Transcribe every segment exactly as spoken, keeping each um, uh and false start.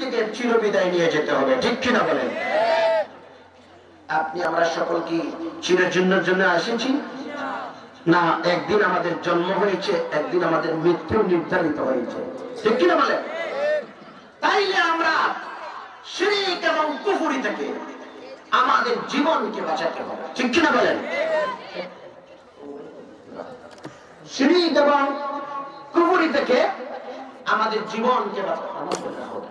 থেকে চিরবিদায় নিয়ে যেতে হবে, ঠিক কিনা বলেন? আপনি আমরা সকল কি চিরজীবনের জন্য আসেছি না? একদিন আমাদের জন্ম হয়েছে, একদিন আমাদের মৃত্যু নির্ধারিত হয়েছে, ঠিক কিনা বলেন? তাইলে আমরা শিরক এবং কুফরি থেকে আমাদের জীবনকে বাঁচাতে হবে, ঠিক কিনা বলেন? শিরক এবং কুফরি থেকে আমাদের জীবনকে বাঁচাতে হবে।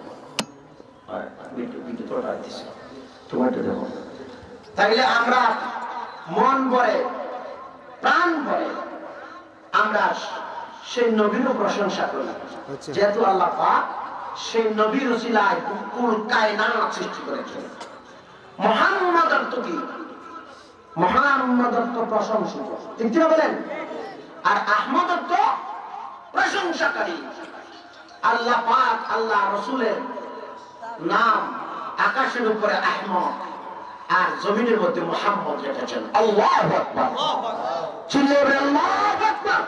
তাইলে আমরা মন ভরে প্রাণ ভরে আমরা সেই নবীরও প্রশংসা করি, যেহেতু আল্লাহ পাক সেই নবীর ওসিলায় কুল কায়নাত সৃষ্টি করেছেন। মুহাম্মদ অর্থ কি? মুহাম্মদ অর্থ প্রশংসক, ঠিক কিনা বলেন? আর আহমদ অর্থ প্রশংসাকারী। আল্লাহ পাক আল্লাহ রাসূলের নাম আকাশের উপরে আহমদ আর জমিনের মধ্যে মুহাম্মদ রেখেছেন। আল্লাহু আকবার, চিল্লায়ে বলেন আল্লাহু আকবার।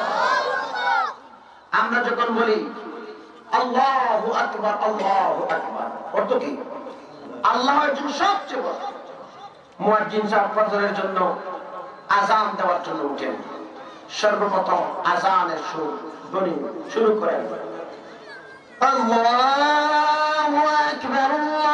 আমরা যখন বলি আল্লাহু আকবার আল্লাহু আকবার, অর্থ কি? আল্লাহ একজন সবচেয়ে বড়। মুয়াজ্জিন সাহেব ফজরের জন্য আযান দেওয়ার জন্য উঠেন, সর্বপ্রথম আযানের সুর ধ্বনি শুরু করেন, আল্লাহু আকবার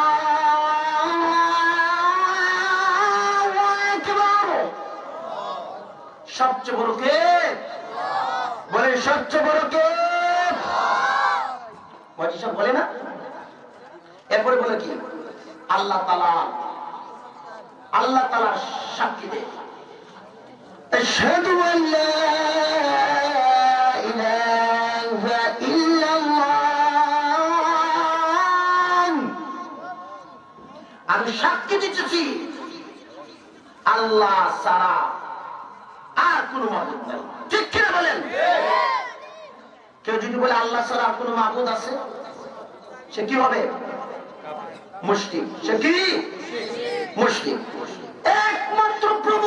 আল্লাহু আকবার। সবচেয়ে বড় কে? বলে সবচেয়ে বড় কে? মুয়াজ্জিন সাহেব বলে না? এরপরে বলে কি? আল্লাহ তাআলা আল্লাহ তাআলা সাক্ষী দেয়, আশহাদু আল্লা ইলাহা ইল্লাল্লাহ, আমি সাক্ষী দিতেছি আল্লাহ ছাড়া আর কোনো মাবুদ নেই, ঠিক কিনা বলেন? কেউ যদি বলে আল্লাহ ছাড়া আর কোনো মাবুদ আছে, সে কি হবে? মুশরিক। সে কি? মুশরিক। একমাত্র প্রভু,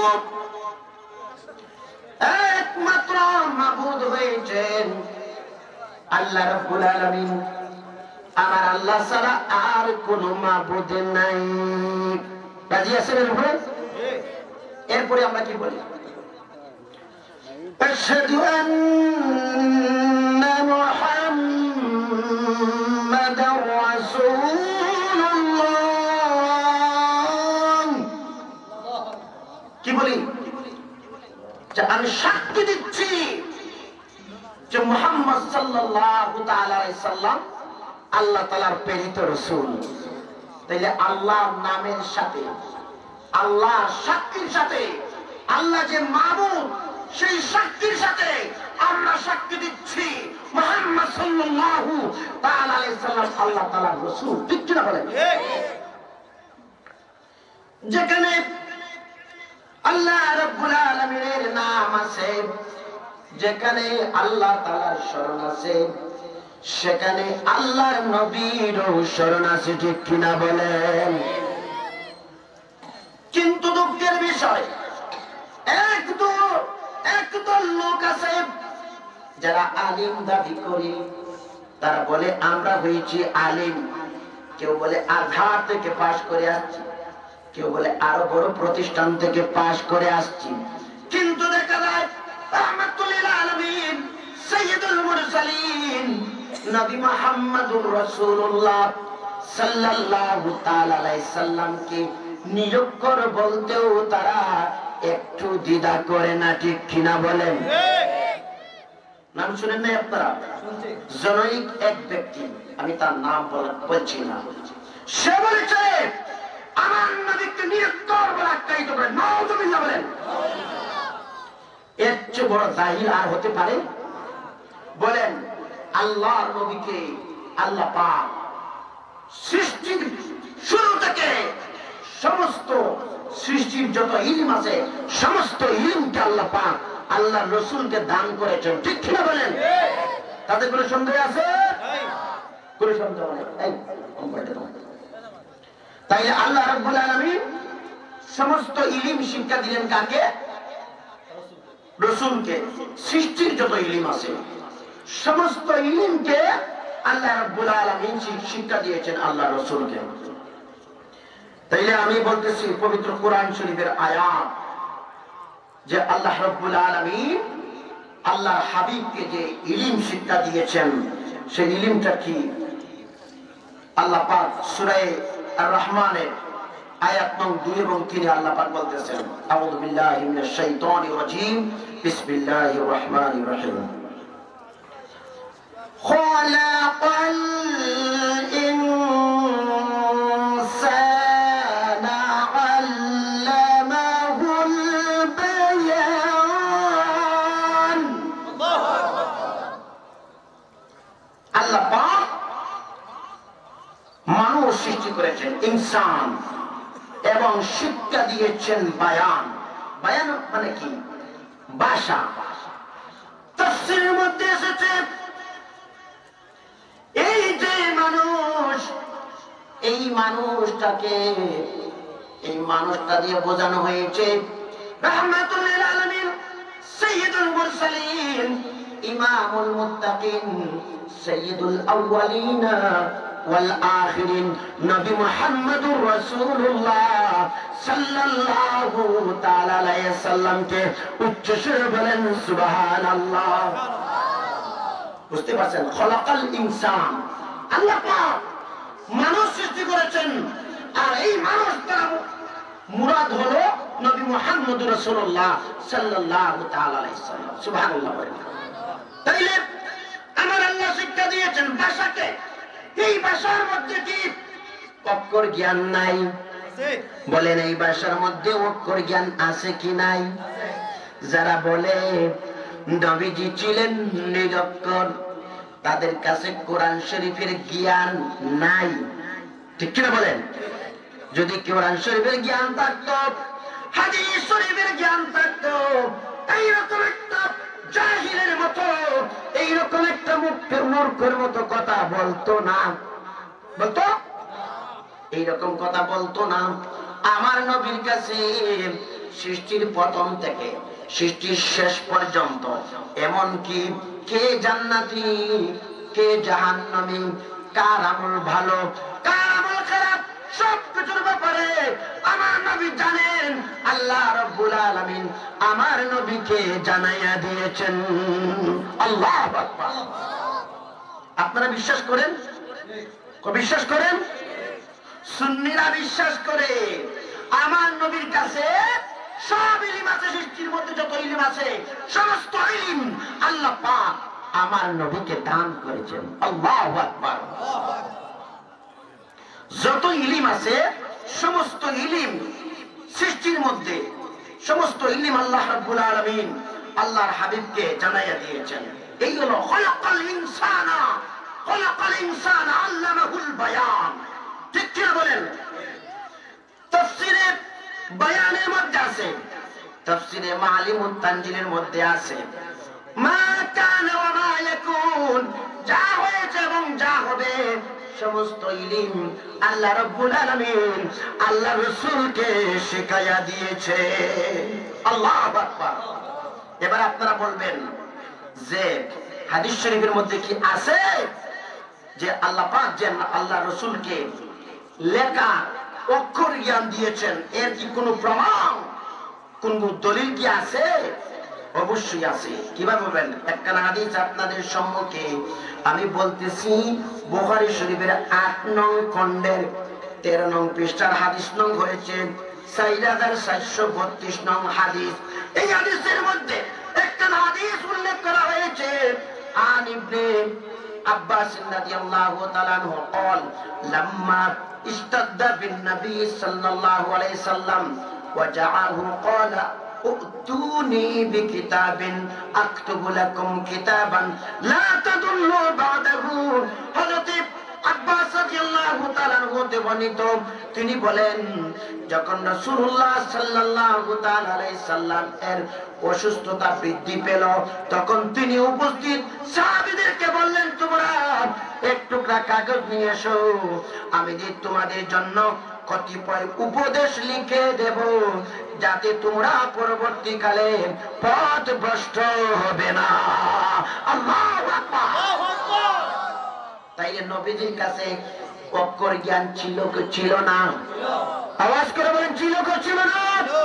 একমাত্র মাবুদ হয়েছেন আল্লাহ রাব্বুল আলামিন। আমার আল্লাহ ছাড়া আর কোনো মাবুদ নাই। রাজি আছেন এর উপরে? এরপরে আমরা কি বলি? আশহাদু আন্না মুহাম্মাদার রাসূলুল্লাহ। কি বলি? যে আমি সাক্ষী দিচ্ছি যে মুহাম্মদ সাল্লাল্লাহু তাআলা আলাইহি সাল্লাম আল্লাহ তাআলার প্রেরিত রাসূল। তাইলে আল্লাহর নামের সাথে, আল্লাহ সাক্ষীর সাথে, আল্লাহ যে মাবুদ সেই সাক্ষীর সাথে আমরা সাক্ষী দিচ্ছি মুহাম্মদ সাল্লাল্লাহু তাআলা আলাইহি সাল্লাম আল্লাহ তাআলার রাসূল, ঠিক কি না বলেন? যেখানে আল্লাহ রাব্বুল আলামিনের নাম আছে, যেখানে আল্লাহ তাআলার শরণ আছে, সেখানে আল্লাহর নবীরও শরণ আছে, ঠিক কিনা বলেন? কিন্তু দুঃখের বিষয়, একদল একদল লোক আছে যারা আলিম দাবি করে, তারা বলে আমরা হয়েছি আলিম। কেউ বলে আজহার থেকে পাশ করে আসছি, কেউ বলে আরো বড় প্রতিষ্ঠান থেকে পাশ করে আসছি। কিন্তু দেখা যায় রাহমাতুল লিল আলামিন সাইয়্যিদুল মুরসালিন নবী মুহাম্মদুর রাসূলুল্লাহ সাল্লাল্লাহু তাআলা আলাইহি সাল্লামকে নিরক্ষর বলতেও তারা একটু দ্বিধা করে না, ঠিক কিনা বলেন? নাম শুনেন নাই আপনারা? জনৈক এক ব্যক্তি, আমি তার নাম বলছি না, সে বলেছে আমার নবীকে নিরক্ষর বলে আখ্যায়িত করে। নাউযুবিল্লাহ বলেন। এর চেয়ে বড় জাহিল আর হতে পারে? বলেন আল্লাহর নবীকে আল্লাহ পাক সৃষ্টির শুরু থেকে সমস্ত সৃষ্টির যত ইলম আছে সমস্ত ইলমকে আল্লাহ পাক আল্লাহর রাসূলকে দান করেছেন, ঠিক কিনা বলেন? তাতে কোনো সন্দেহ আছে? কোনো সন্দেহ নেই। এই কম্পিউটার দাও। তাইলে আল্লাহ রাব্বুল আলামিন সমস্ত ইলম শিক্ষা দিলেন কাকে? রাসূলকে। সৃষ্টির যত ইলম আছে সমস্ত ইলমকে আল্লাহ রাব্বুল আলামিন শিক্ষা দিয়েছেন আল্লাহ রাসূলকে। তাইলে আমি বলতেছি পবিত্র কোরআন শরীফের আয়াত যে আল্লাহ রাব্বুল আলামিন আল্লাহর হাবিবকে যে ইলম শিক্ষা দিয়েছেন সেই ইলমটা কি? আল্লাহ পাক সূরা আর রহমানের আয়াত নং দুই এবং তিন আল্লাহ পাক বলতেছেন, আউযু বিল্লাহি মিনাশ শাইতানির রাজীম, বিসমিল্লাহির রহমানির রহিম। খালাকাল ইনসানা আল্লামাহুল বায়ান। আল্লাহ পাক মানুষ সৃষ্টি করেছেন ইনসান এবং শিক্ষা দিয়েছেন বায়ান। বায়ান মানে কি? ভাষা। তাফসীরের মধ্যে এসেছে এই যে মানুষ, এই মানুষটাকে এই মানুষটা দিয়ে বোঝানো হয়েছে রাহমাতুল লিল আলামিন, সাইয়্যিদুল মুরসালিন, ইমামুল মুত্তাকিন, সাইয়্যিদুল আউয়ালিন ওয়াল আখিরিন, নবী মুহাম্মদুর রাসূলুল্লাহ সাল্লাল্লাহু তাআলা আলাইহি সাল্লামকে উচ্চ স্বরে বলেন সুবহানাল্লাহ। বুঝতে পারছেন? খলাকাল ইনসান, আল্লাহ পাক মানুষ সৃষ্টি করেছেন, আর এই মানুষ দ্বারা মুরাদ হলো নবী মুহাম্মদুর রাসূলুল্লাহ সাল্লাল্লাহু তাআলা আলাইহি সাল্লাম। সুবহানাল্লাহ। তাইলে আমার আল্লাহ শিক্ষা দিয়েছেন ভাষাকে। এই ভাষার মধ্যে কি অক্ষর জ্ঞান নাই? বলেন এই ভাষার মধ্যে অক্ষর জ্ঞান আছে কি নাই? যারা বলে নবীজি ছিলেন নিরক্ষর, তাদের কাছে কোরআন শরীফের জ্ঞান নাই। ঠিক কিনা বলেন? যদি কোরআন শরীফের জ্ঞান থাকতো, হাদিস শরীফের জ্ঞান থাকতো, এইরকম একটা জাহিলের মতো, এইরকম একটা মুখের মূর্খের মতো কথা বলতো না। বলতো? এইরকম কথা বলতো না। আমার নবীর কাছে সৃষ্টির প্রথম থেকে সৃষ্টির শেষ পর্যন্ত, এমনকি কে জান্নাতি কে জাহান্নামী, কার আমল ভালো কার আমল খারাপ, সব কিছুর ব্যাপারে আমার নবী জানেন। আল্লাহ রাব্বুল আলামিন আমার নবীকে জানাইয়া দিয়েছেন। আল্লাহু আকবার। আপনারা বিশ্বাস করেন? বিশ্বাস করেন? সুন্নিরা বিশ্বাস করে আমার নবীর কাছে সব ইলম আছে, সৃষ্টির মধ্যে যত ইলম আছে সমস্ত ইলম আল্লাহ পাক আমার নবীকে দান করেছেন। আল্লাহু আকবার। যত ইলম আছে সমস্ত ইলম সৃষ্টির মধ্যে সমস্ত ইলম আল্লাহ রাব্বুল আলামিন আল্লাহর হাবিবকে জানাইয়া দিয়েছেন। এই হলো খলাকাল ইনসানা, খলাকাল ইনসানা আল্লামাহুল বায়ান। ঠিক কি বলেন? তাফসীরে বায়ানের মধ্যে আছে, তাফসীরে মাআলিমুত তানজিলের মধ্যে আছে মা কানা ওয়া মা ইয়াকুন, যা হয়েছে এবং যা হবে সমস্ত ইলম আল্লাহ রাব্বুল আলামিন আল্লাহ রাসূলকে শিখাইয়া দিয়েছে। আল্লাহু আকবার। এবার আপনারা বলবেন যে হাদিস শরীফের মধ্যে কি আছে যে আল্লাহ পাক যে আল্লাহ রাসূলকে লেখা অক্ষর জ্ঞান দিয়েছেন, এর কি কোনো প্রমাণ, কোন দলিল কি আছে? অবশ্যই আছে। কিভাবে বলবেন? একটা হাদিস আপনাদের সম্মুখে আমি বলতেছি, বুখারী শরীফের আট নং খণ্ডের তেরো নং পৃষ্ঠার হাদিস নং হয়েছে চার হাজার চারশো বত্রিশ নং হাদিস। এই হাদিসের মধ্যে একটা হাদিস উল্লেখ করা হয়েছে, আন ইবনে আব্বাস রাদিয়াল্লাহু তাআলা আনহু قال لما اشتد بالنبي صلى الله عليه وسلم وجعله قال ائتوني بكتاب اكتب لكم كتابا لا تضلوا بعده। হযরত আব্বাস রাদিয়াল্লাহু তাআলা আনহু বর্ণিত, তিনি বলেন যখন রাসূলুল্লাহ সাল্লাল্লাহু তাআলা আলাইহি সাল্লাম এর অসুস্থতা বৃদ্ধি পেল, তখন তিনি উপস্থিত সাহাবীদেরকে বললেন, তোমরা এক টুকরা কাগজ নিয়ে এসো, আমি যে তোমাদের জন্য কতিপয় উপদেশ লিখে দেব, যাতে তোমরা পরবর্তীকালে পথভ্রষ্ট হবে না। আল্লাহু আকবার। তাইলে নবীজির কাছে অক্ষর জ্ঞান ছিল কি ছিল না? আওয়াজ করে বলেন ছিল কি ছিল না?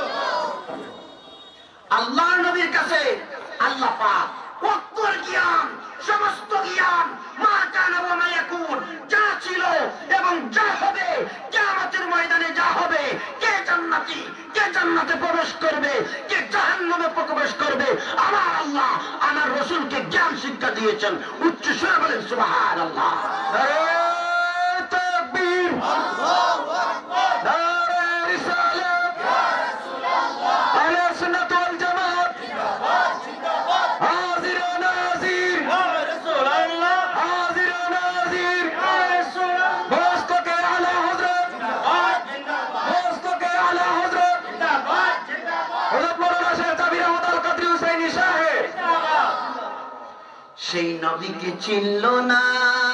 আল্লাহর নবীর কাছে আল্লাহ পাক অক্ষর জ্ঞান, সমস্ত জ্ঞান, মা কানা ওয়া মা ইয়াকুন, যা ছিল এবং যা হবে, কিয়ামতের ময়দানে যা হবে, কে জান্নাতি, কে জান্নাতে প্রবেশ করবে, কে জাহান্নামে প্রবেশ করবে, আমার আল্লাহ আমার রাসূলকে জ্ঞান শিক্ষা দিয়েছেন। উচ্চ স্বরে বলেন সুবহানাল্লাহ। নারে তাকবীর, আল্লাহু আকবার, নারে রিসালাত, ইয়া রাসূলুল্লাহ, আহলে সুন্নাত ওয়াল জামাত জিন্দাবাদ জিন্দাবাদ, হাজির ও নাজির, ইয়া রাসূলুল্লাহ, হাজির ও নাজির, ইয়া রাসূলুল্লাহ, বস্তু কে আলা হযরত জিন্দাবাদ জিন্দাবাদ, বস্তু কে আলা হযরত জিন্দাবাদ জিন্দাবাদ, হযরত মাওলানা শেখ জাবির আহমদ আল কাদরি হুসাইনি সাহেব জিন্দাবাদ। সেই নবীকে চিনল না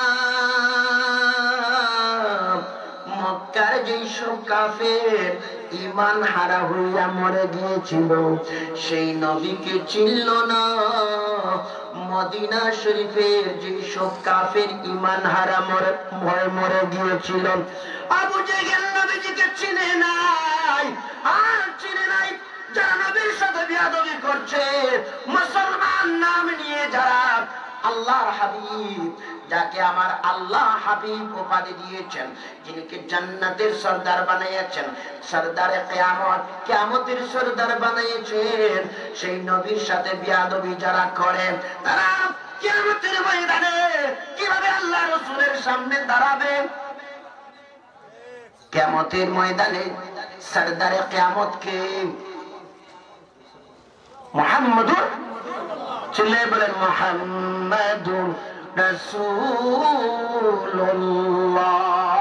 মক্কার যেসব কাফের ঈমান হারা হইয়া মরে গিয়েছিল, সেই নবীকে চিনল না মদিনা শরীফের যেসব কাফের ঈমান হারা মরে ভয় মরে গিয়েছিল। আবু জেহেল নবীজিকে চিনে নাই, আর চিনে নাই যারা নবীর সাথে বিয়াদবি করছে, মুসলমান নাম নিয়ে যারা আল্লাহর হাবিব, যাকে আমার আল্লাহ হাবিব উপাধি দিয়েছেন, যিনিকে জান্নাতের সরদার বানিয়েছেন, সরদারে কিয়ামত, কিয়ামতের সরদার বানিয়েছেন, সেই নবীর সাথে বিয়াদবি যারা করেন তারা কিয়ামতের ময়দানে কিভাবে আল্লাহ রাসূলের সামনে দাঁড়াবে? কিয়ামতের ময়দানে সরদারে কিয়ামত কে? মুহাম্মদুর, চিল্লায়ে বলেন মুহাম্মাদুর রাসূলুল্লাহ।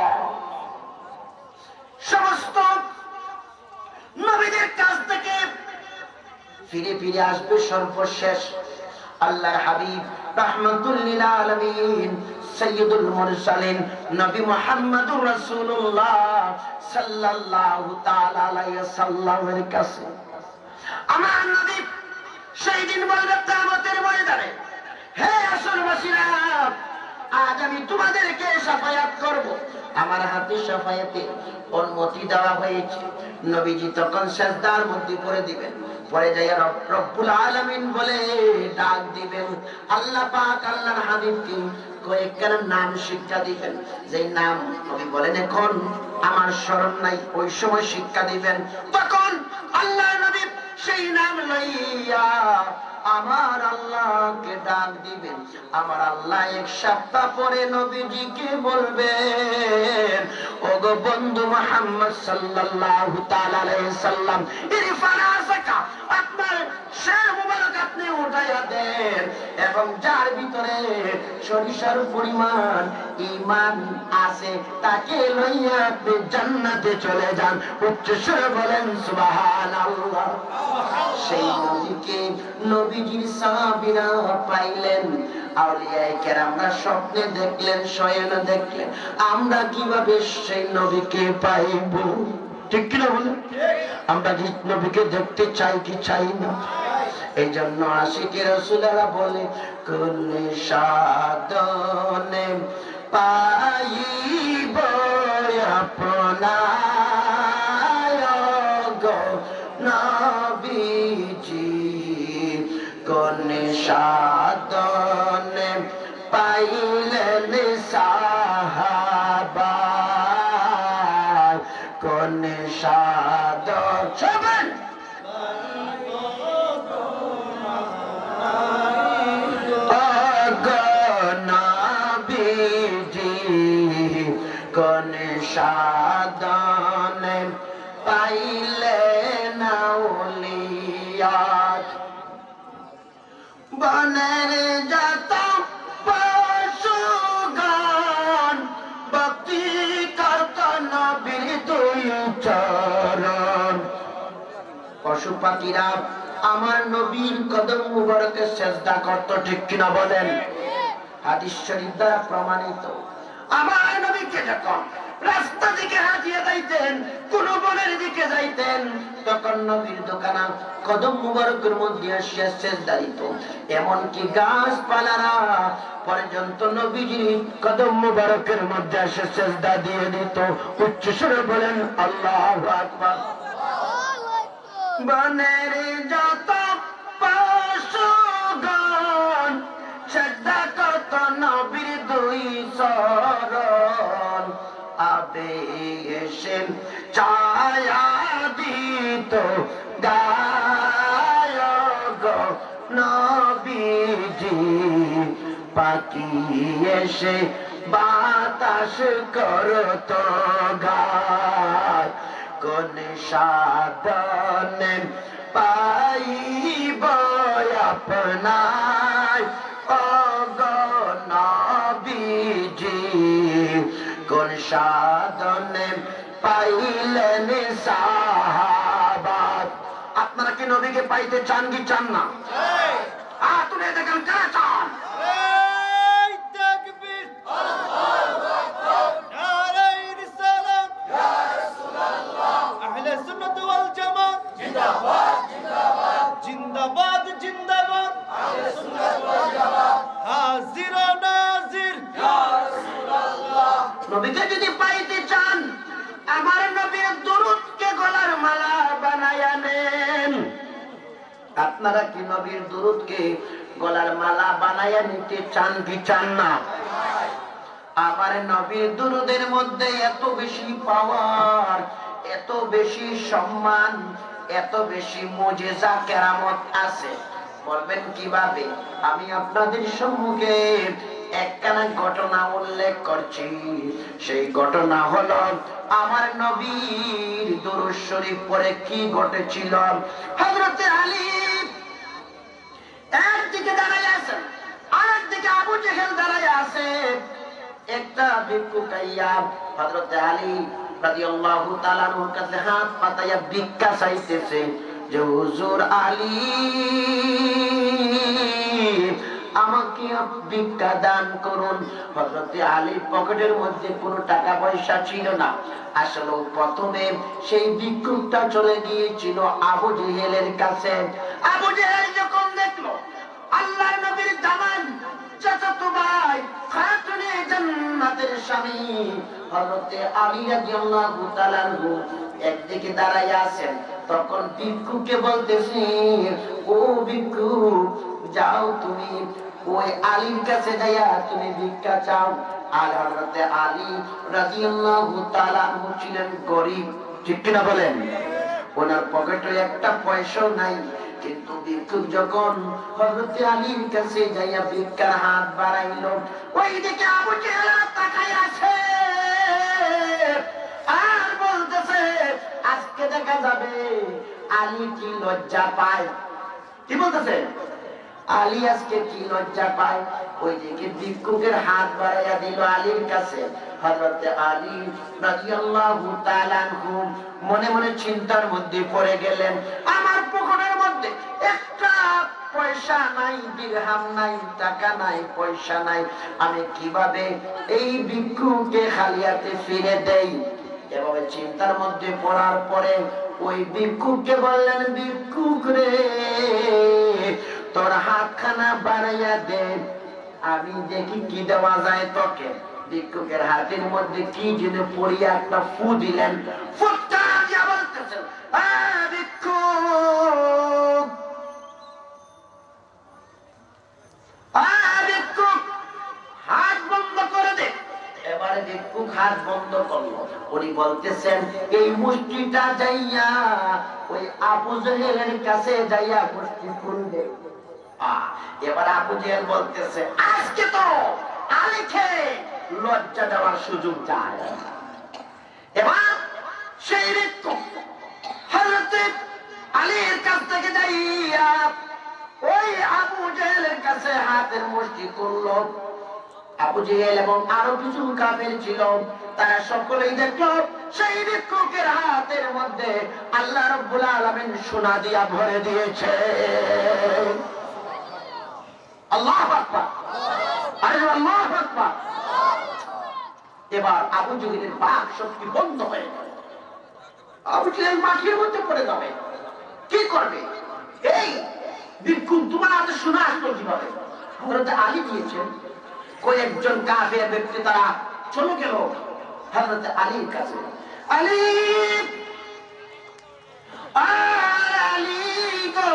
সমস্ত নবীদের কাছ থেকে ফিরে ফিরে আসবে সর্বশেষ আল্লাহর হাবিব রাহমাতুল লিল আলামিন সাইয়্যিদুল মুরসালিন নবী মুহাম্মদুর রাসূলুল্লাহ সাল্লাল্লাহু তাআলা আলাইহি সাল্লামের কাছে। আমার নবী সেই দিন বলবে কিয়ামতের ময়দানে, হে আসলবাসীরা, আজ আমি তোমাদেরকে শাফায়াত করব। আমার হাতে শাফায়াতে অনুমতি দেওয়া হয়েছে। নবীজি তখন সিজদার মধ্যে পড়ে দিবেন, পরে যাইয়া রব্বুল আলামিন বলে ডাক দিবেন। আল্লাহ পাক আল্লাহর হাবিবকে কয়েকটা নাম শিক্ষা দিবেন, যে নাম নবী বলেন এখন আমার স্মরণ নাই, ওই সময় শিক্ষা দিবেন। তখন আল্লাহ নবী সেই নাম লইয়া আমার আল্লাহকে ডাক দিবেন। আমার আল্লাহ এক সপ্তাহ পরে নবীজিকে বলবেন, ওগো বন্ধু মুহাম্মদ সাল্লাল্লাহু তাআলা আলাইহি সাল্লাম, ইরফানাসাকা, আপনার শের মুবারক আপনি উঠাইয়া দেন, এবং যার ভিতরে সরিষার পরিমাণ ঈমান আছে তাকে লইয়া আপনি জান্নাতে চলে যান। উচ্চ স্বরে বলেন সুবহানাল্লাহ। সেই নবীকে নবীজির সাহাবীরা পাইলেন, আউলিয়ায়ে কেরামরা স্বপ্নে দেখলেন, শয়নে দেখলেন, আমরা কিভাবে সেই নবীকে পাইব? ঠিক কিনা বলেন? আমরা কি নবীকে দেখতে চাই কি চাই না? এই জন্য আশিকে রাসূলেরা বলে, কুল্লে সাধনে পাইব আপনার গো নবীজি, কোন সাধনে পাইলেন সাহাবা, কোন সাধন সবেন কোন সাধনে পাইলেন আউলিয়া। বনের যত পশুগণ ভক্তি করত নবীর দুই চরণ। পশু পাখিরা আমার নবীর কদম মুবারকে সেজদা করত, ঠিক কিনা বলেন? হাদিস শরীফ দ্বারা প্রমাণিত। আমার নবীকে যখন রাস্তা দিকে হাঁটিয়ে যাইতেন, কোন বনের দিকে যাইতেন, তখন নবীর দোকানা কদম মুবারকের মধ্যে আসিয়া সেজদা দিত। এমনকি গাছপালারা পর্যন্ত নবীজির কদম মুবারকের মধ্যে এসে সেজদা দিয়ে দিত। উচ্চ স্বরে বলেন আল্লাহু আকবার। বনের যত পশুগণ সেজদা করত নবীর দুই চরণ, আবে এসে ছায়া দিত গায় গো নবীজি, পাখি এসে বাতাস করত গায়, কোন সাধনে পাইব আপনার ও গো নবীজি, কোন সাধনে পাইলেন সাহাবা। আপনারা কি নবীকে পাইতে চান কি চান না? তুলে দেখেন কারা চান? জিন্দাবাদ জিন্দাবাদ, হাজির ও নাজির। নবীকে যদি পাইতে চান, আমার নবীর দুরূদকে গলার মালা বানায়া নেন। আপনারা কি নবীর দুরূদকে গলার মালা বানায়া নিতে চান কি চান না? আমার নবীর দুরূদের মধ্যে এত বেশি পাওয়ার, এত বেশি সম্মান, এত বেশি মুজিজা কেরামত আছে। বলবেন কিভাবে? আমি আপনাদের সম্মুখে একখানা ঘটনা উল্লেখ করছি। সেই ঘটনা হলো আমার নবীর দুরূদ শরীফ পড়ে কি ঘটেছিল। হযরত আলী একদিকে দাঁড়ায় আছেন, আরেকদিকে আবু জেহেল দাঁড়ায় আছে। একটা ভিক্ষুক আইয়া হযরত আলী রাদিয়াল্লাহু তাআলা আনহুর কাছে হাত পাতাইয়া ভিক্ষা চাইতেছে যে হুজুর আলী আমাকে ভিক্ষা দান করুন। হযরত আলীর পকেটের মধ্যে কোনো টাকা পয়সা ছিল না। আসলে প্রথমে সেই ভিক্ষুকটা চলে গিয়েছিল আবু জেহেলের কাছে। আবু জেহেল যখন দেখলো আল্লাহর নবীর জামান চাচাতো ভাই খাতুনে জান্নাতের স্বামী হযরত আলী রাদিয়াল্লাহু তাআলা আনহু একদিকে দাঁড়ায় আছেন, তখন ভিক্ষুককে বলতেছি, ও ভিক্ষুক যাও তুমি ওই আলীর কাছে যাইয়া তুমি ভিক্ষা চাও। আর হযরত আলী রাদিয়াল্লাহু তাআলা আনহু ছিলেন গরীব, ঠিক কিনা বলেন? ওনার পকেটে একটা পয়সাও নাই। কিন্তু ভিক্ষুক যখন হযরত আলীর কাছে যাইয়া ভিক্ষার হাত বাড়াইলো, ওই দিকে আবু জেহেল তাকায় আছে আর বলতেছে, আজকে দেখা যাবে আলী কি লজ্জা পায়। কি বলতেছে? আলী আজকে কি লজ্জা পায়। ওইদিকে ভিক্ষুকের হাত বাড়াইয়া দিল আলীর কাছে। হযরত আলী রাদিয়াল্লাহু তাআলা আনহু মনে মনে চিন্তার মধ্যে পড়ে গেলেন, আমার পকেটের মধ্যে একটা পয়সা নাই, দিরহাম নাই, টাকা নাই, পয়সা নাই, আমি কিভাবে এই ভিক্ষুককে খালি হাতে ফিরে দেই? এভাবে চিন্তার মধ্যে পড়ার পরে ওই ভিক্ষুককে বললেন, ভিক্ষুক রে তোর হাতখানা বাড়াইয়া দে, আমি দেখি কি দেওয়া যায় তোকে। ভিক্ষুকের হাতের মধ্যে কি যেন পড়িয়া একটা ফু দিলেন। ফুটটা দিয়া বলতেছেন, ভিক্ষুক ভিক্ষুক হাত বন্ধ করে দে। এবারে ভিক্ষুক হাত বন্ধ করলো। উনি বলতেছেন, এই মুষ্টিটা যাইয়া ওই আবু জেহেলের কাছে যাইয়া মুষ্টি খুলবে। এবার আবু জেহেল বলতেছে, আজকে তো আলীকে লজ্জা দেওয়ার সুযোগ যায়। এবার সেই ভিক্ষুক হযরত আলীর কাছ থেকে যাইয়া ওই আবু জেহেলের কাছে হাতের মুষ্টি করলো। আবু জেহেল এবং আরো কিছু কাফের ছিল, তারা সকলেই দেখলো সেই ভিক্ষুকের হাতের মধ্যে আল্লাহ রাব্বুল আলামিন সোনা দিয়া ভরে দিয়েছে। আল্লাহু আকবার, আরে আল্লাহু আকবার। এবার আবু জেহেলের বাক শক্তি বন্ধ হয়ে গেল। আবু জেহেল মাটির মধ্যে পড়ে যাবে, কি করবে? এই ভিক্ষুক তোমার হাতে শোনা আসলো কিভাবে? হযরত আলী দিয়েছেন, কয়েকজন কাফের ব্যক্তি তারা চলে গেল হযরত আলীর কাছে। আলী আলী গো,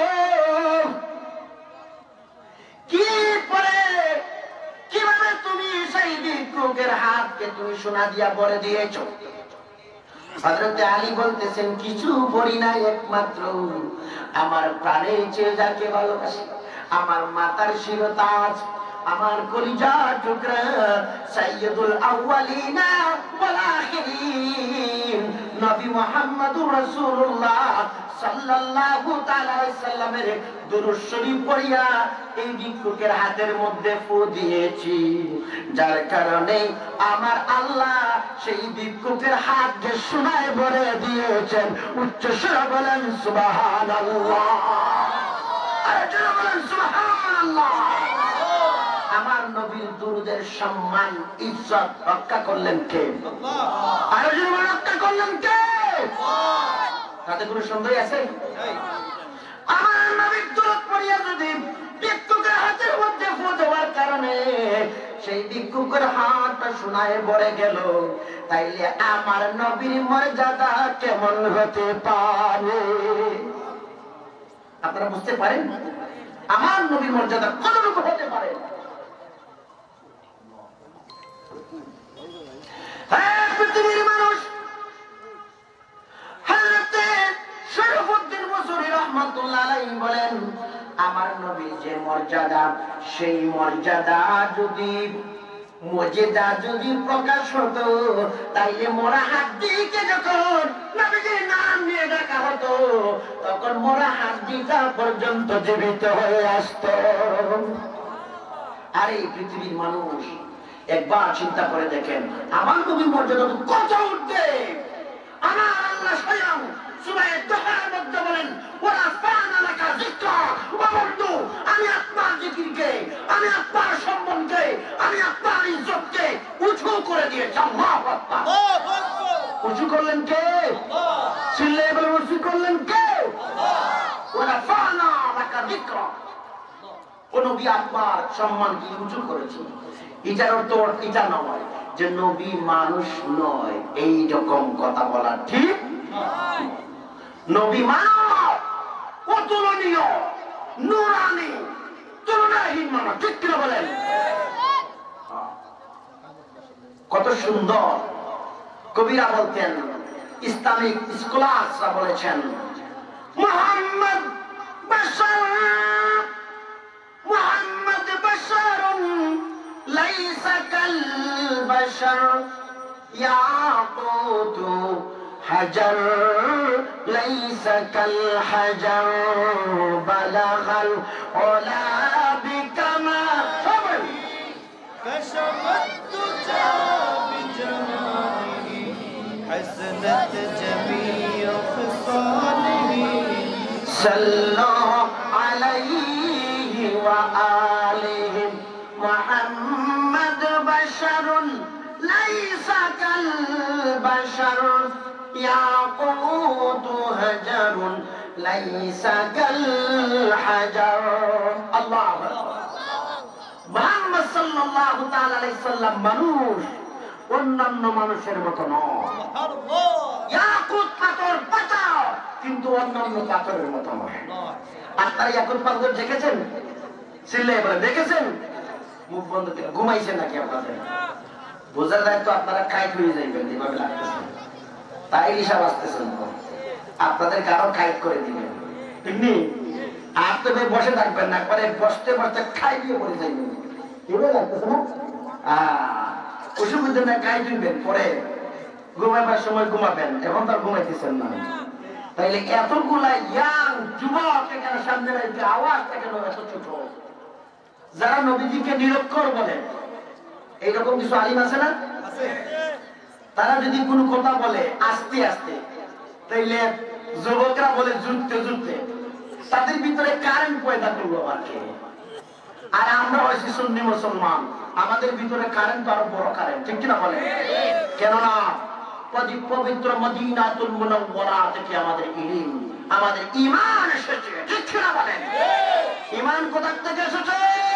কি পরে কিভাবে তুমি সেই ভিক্ষুকের হাতকে তুমি সোনা দিয়া ভরে দিয়েছো? হযরত আলী বলতেছেন, কিছু বলি নাই, একমাত্র আমার প্রাণের চেয়ে যাকে ভালোবাসি, আমার মাতার শিরতাজ, আমার কলিজার টুকরা সাইয়্যিদুল আউয়ালিনা ওয়াল আখিরিন নবী মুহাম্মদুর রাসূলুল্লাহ সাল্লাল্লাহু তাআলা আলাইহি সাল্লামের দুরূদ শরীফ পড়িয়া এই ভিক্ষুকের হাতের মধ্যে ফু দিয়েছি, যার কারণে আমার আল্লাহ সেই ভিক্ষুকের হাতকে সোনায় ভরে দিয়েছেন। উচ্চ স্বরে বলেন সুবহানাল্লাহ, আরে জোরে বলেন সুবহানাল্লাহ। আমার নবীর দুরূদের সম্মান ইজ্জত রক্ষা করলেন কে? আল্লাহ। আরে জোরে রক্ষা করলেন কে? আল্লাহ। তাতে কোনো সন্দেহ আছে? নাই। আমার নবীর দুরূদ পড়িয়া যদি ভিক্ষুকের হাতের মধ্যে ফু দেওয়ার কারণে সেই ভিক্ষুকের হাতটা সোনায় ভরে গেল, তাইলে আমার নবীর মর্যাদা কেমন হতে পারে? আপনারা বুঝতে পারেন আমার নবীর মর্যাদা কতটুকু হতে পারে? হ্যাঁ, পৃথিবীর মানুষ হযরত শরীফুদ্দীন বসরি রাহমাতুল্লাহ আলাইহি বলেন, আমার নবীর যে মর্যাদা, সেই মর্যাদা যদি মর্যাদা যদি প্রকাশ হতো, তাইলে মরা হাড্ডিকে যখন নবীজির নাম নিয়ে ডাকা হতো, তখন মরা হাড্ডিটা পর্যন্ত জীবিত হয়ে আসতো। আর এই পৃথিবীর মানুষ একবার চিন্তা করে দেখেন, আমার নবীর মর্যাদা কত উঠবে। আমার আল্লাহ স্বয়ং সূরা দুহার মধ্যে বলেন, ওয়া ফানা লাকা যিকরা, ও বন্ধু, আমি আপনার জিকিরকে, আমি আপনার সম্মানকে, আমি আপনার ইজ্জতকে উঁচু করে দিয়েছি। আল্লাহু আকবার। আল্লাহু আকবার। উঁচু করলেন কে? আল্লাহ। চিল্লায়ে বলেন, উঁচু করলেন কে? আল্লাহ। ওয়া ফানা লাকা যিকরা, ও নবী আপনার সম্মানকে উঁচু করেছি। এটার অর্থ এটা নয় যে নবী মানুষ নয়, এই রকম কথা বলা ঠিক নয়। নবী মানব, অতুলনীয়, নূরানী, তুলনাহীন মানব, ঠিক কিনা বলেন? কত সুন্দর কবিরা বলতেন, ইসলামিক স্কলাররা বলেছেন, মুহাম্মদ বাশার, মুহাম্মদ বাশারুন লাইসা কাল বাশার, ইয়াকুত হাজার লাইসা কাল হাজার, বালাগাল উলা বিকামা كشفت تجا بجماله حسنت جميع خصاله صلوا عليه وآله محمد بشر ليس كالبشر يعقوت هجر ليس كالحجر الله মুহাম্মদ সাল্লাল্লাহু তাআলা আলাইহি সাল্লাম মানুষ, অন্যান্য মানুষের মতো নয়। সুবহানাল্লাহ। ইয়াকুত পাথর পাতা, কিন্তু অন্যান্য পাথরের মতো নয়। আপনারা ইয়াকুত পাথর দেখেছেন? চিল্লায়ে বলে দেখেছেন? মুখ বন্ধ করে ঘুমাইছেন নাকি আপনাদের? বোঝা যায় তো আপনারা কাইট হয়ে যাইবেন, এভাবে লাগতেছে। তাই হিসাব আসতেছেন তো আপনাদের কারো কাইট করে দিবেন, ঠিক নেই? আপনি বসে থাকবেন না, পরে বসতে বসতে খাই দিয়ে পড়ে যাইবেন, এভাবে লাগতেছে না? অসুবিধা না, খাই দিবেন, পরে ঘুমাইবার সময় ঘুমাবেন, এখন তো আর ঘুমাইতেছেন না। তাইলে এতগুলা ইয়াং যুবক এখানে সামনে রয়েছে, আওয়াজটা কেন এত ছোট? যারা নবীজিকে নিরক্ষর বলে, এইরকম কিছু আলিম আছে না? তারা যদি কোনো কথা বলে আস্তে আস্তে, তাইলে যুবকরা বলে জুটতে জুটতে, তাদের ভিতরে কারেন্ট পয়দা করলো আর কি। আর আমরা হয়েছি সুন্নি মুসলমান, আমাদের ভিতরে কারেন্ট আরো বড় কারেন্ট, ঠিক কিনা বলে? কেননা পবিত্র মদিনাতুল মুনাওয়ারা থেকে আমাদের ইলম, আমাদের ঈমান এসেছে। ঠিক কিনা বলেন? ঈমান কোথা থেকে এসেছে?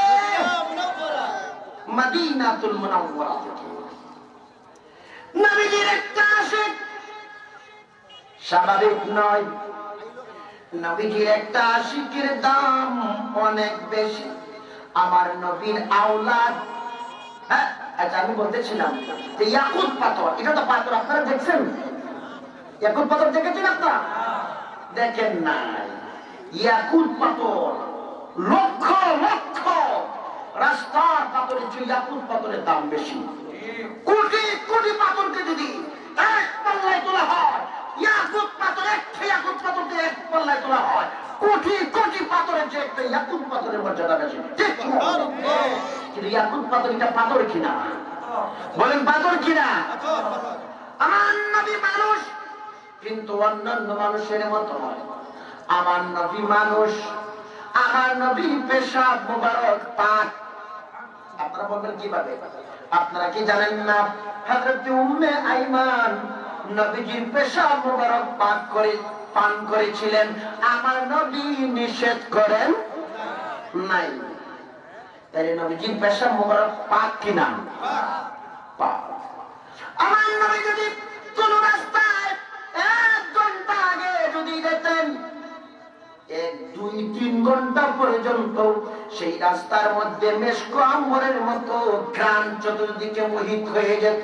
মদিনাতুল মুনাওয়ারা থেকে। নবীজির একটা আশিক স্বাভাবিক নয়। নবীজির একটা আশিকের দাম অনেক বেশি। আমার নবীর আওলাদ, হ্যাঁ আচ্ছা আমি বলতেছিলাম যে ইয়াকুত পাথর, এটা তো পাথর আপনারা দেখছেন? ইয়াকুত পাথর দেখেছেন আপনারা? দেখেন নাই। ইয়াকুত পাথর লক্ষ লক্ষ রাস্তার পাথরের চেয়ে ইয়াকুত পাথরের দাম বেশি। কোটি কোটি পাথরকে যদি এক পাল্লায় তোলা হয়, ইয়াকুত পাথর একটা ইয়াকুত পাথরকে এক পাল্লায় তোলা হয়, কোটি কোটি পাথরের চেয়ে একটা ইয়াকুত পাথরের মর্যাদা বেশি। ঠিক কিনা? কিন্তু ইয়াকুত পাথর এটা পাথর কিনা? বলেন পাথর কিনা? আমার নবী মানুষ, কিন্তু অন্যান্য মানুষের মতো নয়। আমার নবী মানুষ, আমার নবী পেশাব মুবারক পাক। আপনারা বলবেন কিভাবে? আপনারা কি জানেন না হযরত উম্মে আইমান নবীজির পেশাব মুবারক পাক করে পান করেছিলেন? আমার নবী নিষেধ করেন নাই। তাই নবীজির পেশাব মুবারক পাক কিনা? পাক। আমার নবী যদি কোন রাস্তায় এক ঘন্টা আগে যদি যেতেন, এক দুই তিন ঘন্টা পর্যন্ত সেই রাস্তার মধ্যে মেশক আম্বরের মতো ঘ্রাণ চতুর্দিকে মোহিত হয়ে যেত।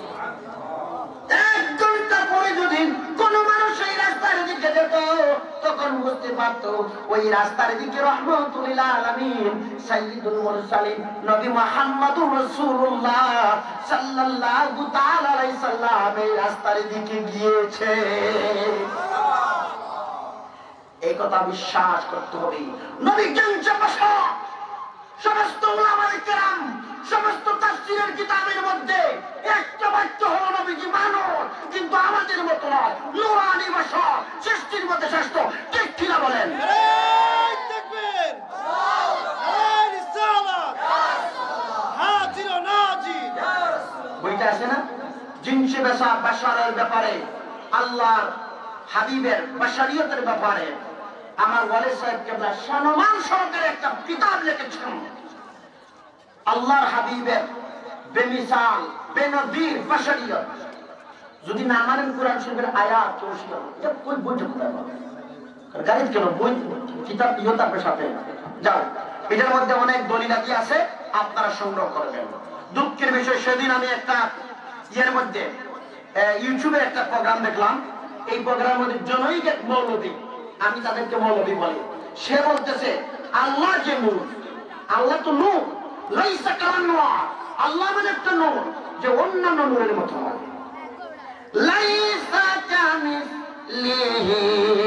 এক ঘন্টা পরে যদি কোন মানুষ এই রাস্তার দিকে যেত, তখন বুঝতে পারত ওই রাস্তার দিকে রহমতুল লিল আলামিন সাইয়্যিদুল মুরসালিন নবী মুহাম্মদুর রাসূলুল্লাহ সাল্লাল্লাহু তাআলা আলাইহি সাল্লাম এই রাস্তার দিকে গিয়েছে। এই কথা বিশ্বাস করতে হবে। নবী জানছে ভাষা, সমস্ত উলামায়ে কেরাম, সমস্ত তাফসীরের কিতাবের মধ্যে একটা বাক্য হলো নবীজি মানুষ, কিন্তু আমাদের মতো নয়, নূরানি ভাষা, সৃষ্টির মধ্যে শ্রেষ্ঠ। ঠিক কিনা বলেন? তাকবীর, আল্লাহু রিসালাত, হাজির ও নাজির। বইটা আছে না জিনসে বেশা বাশারের ব্যাপারে, আল্লাহর হাবিবের বাশারিয়তের ব্যাপারে আমার ওয়ালি সাহেব কেবলা সম্মান সহকারে একটা কিতাব লিখেছেন। আল্লাহর হাবিবের বেমিসাল বেনজির বাশারিয়ত। যদি না মানেন কোরআন শরীফের আয়াত তৌসিয়া, এটা কোন বইটা কোথায় পাবেন? গাড়ি কেন বই কিতাব ইও তার সাথে যাও। এটার মধ্যে অনেক দলিলাতি আছে, আপনারা সংগ্রহ করবেন। দুঃখের বিষয়, সেদিন আমি একটা ইয়ের মধ্যে ইউটিউবে একটা প্রোগ্রাম দেখলাম। এই প্রোগ্রামের মধ্যে জনৈক এক মৌলবী, আমি তাদেরকে মৌলবী বলি, সে বলতেছে আল্লাহ যে নূর, আল্লাহ তো নূর, লাইসা কামান নূর, আল্লাহ মানে একটা নূর যে অন্যান্য নূরের মতো নয়। লাইসা কামিসলিহি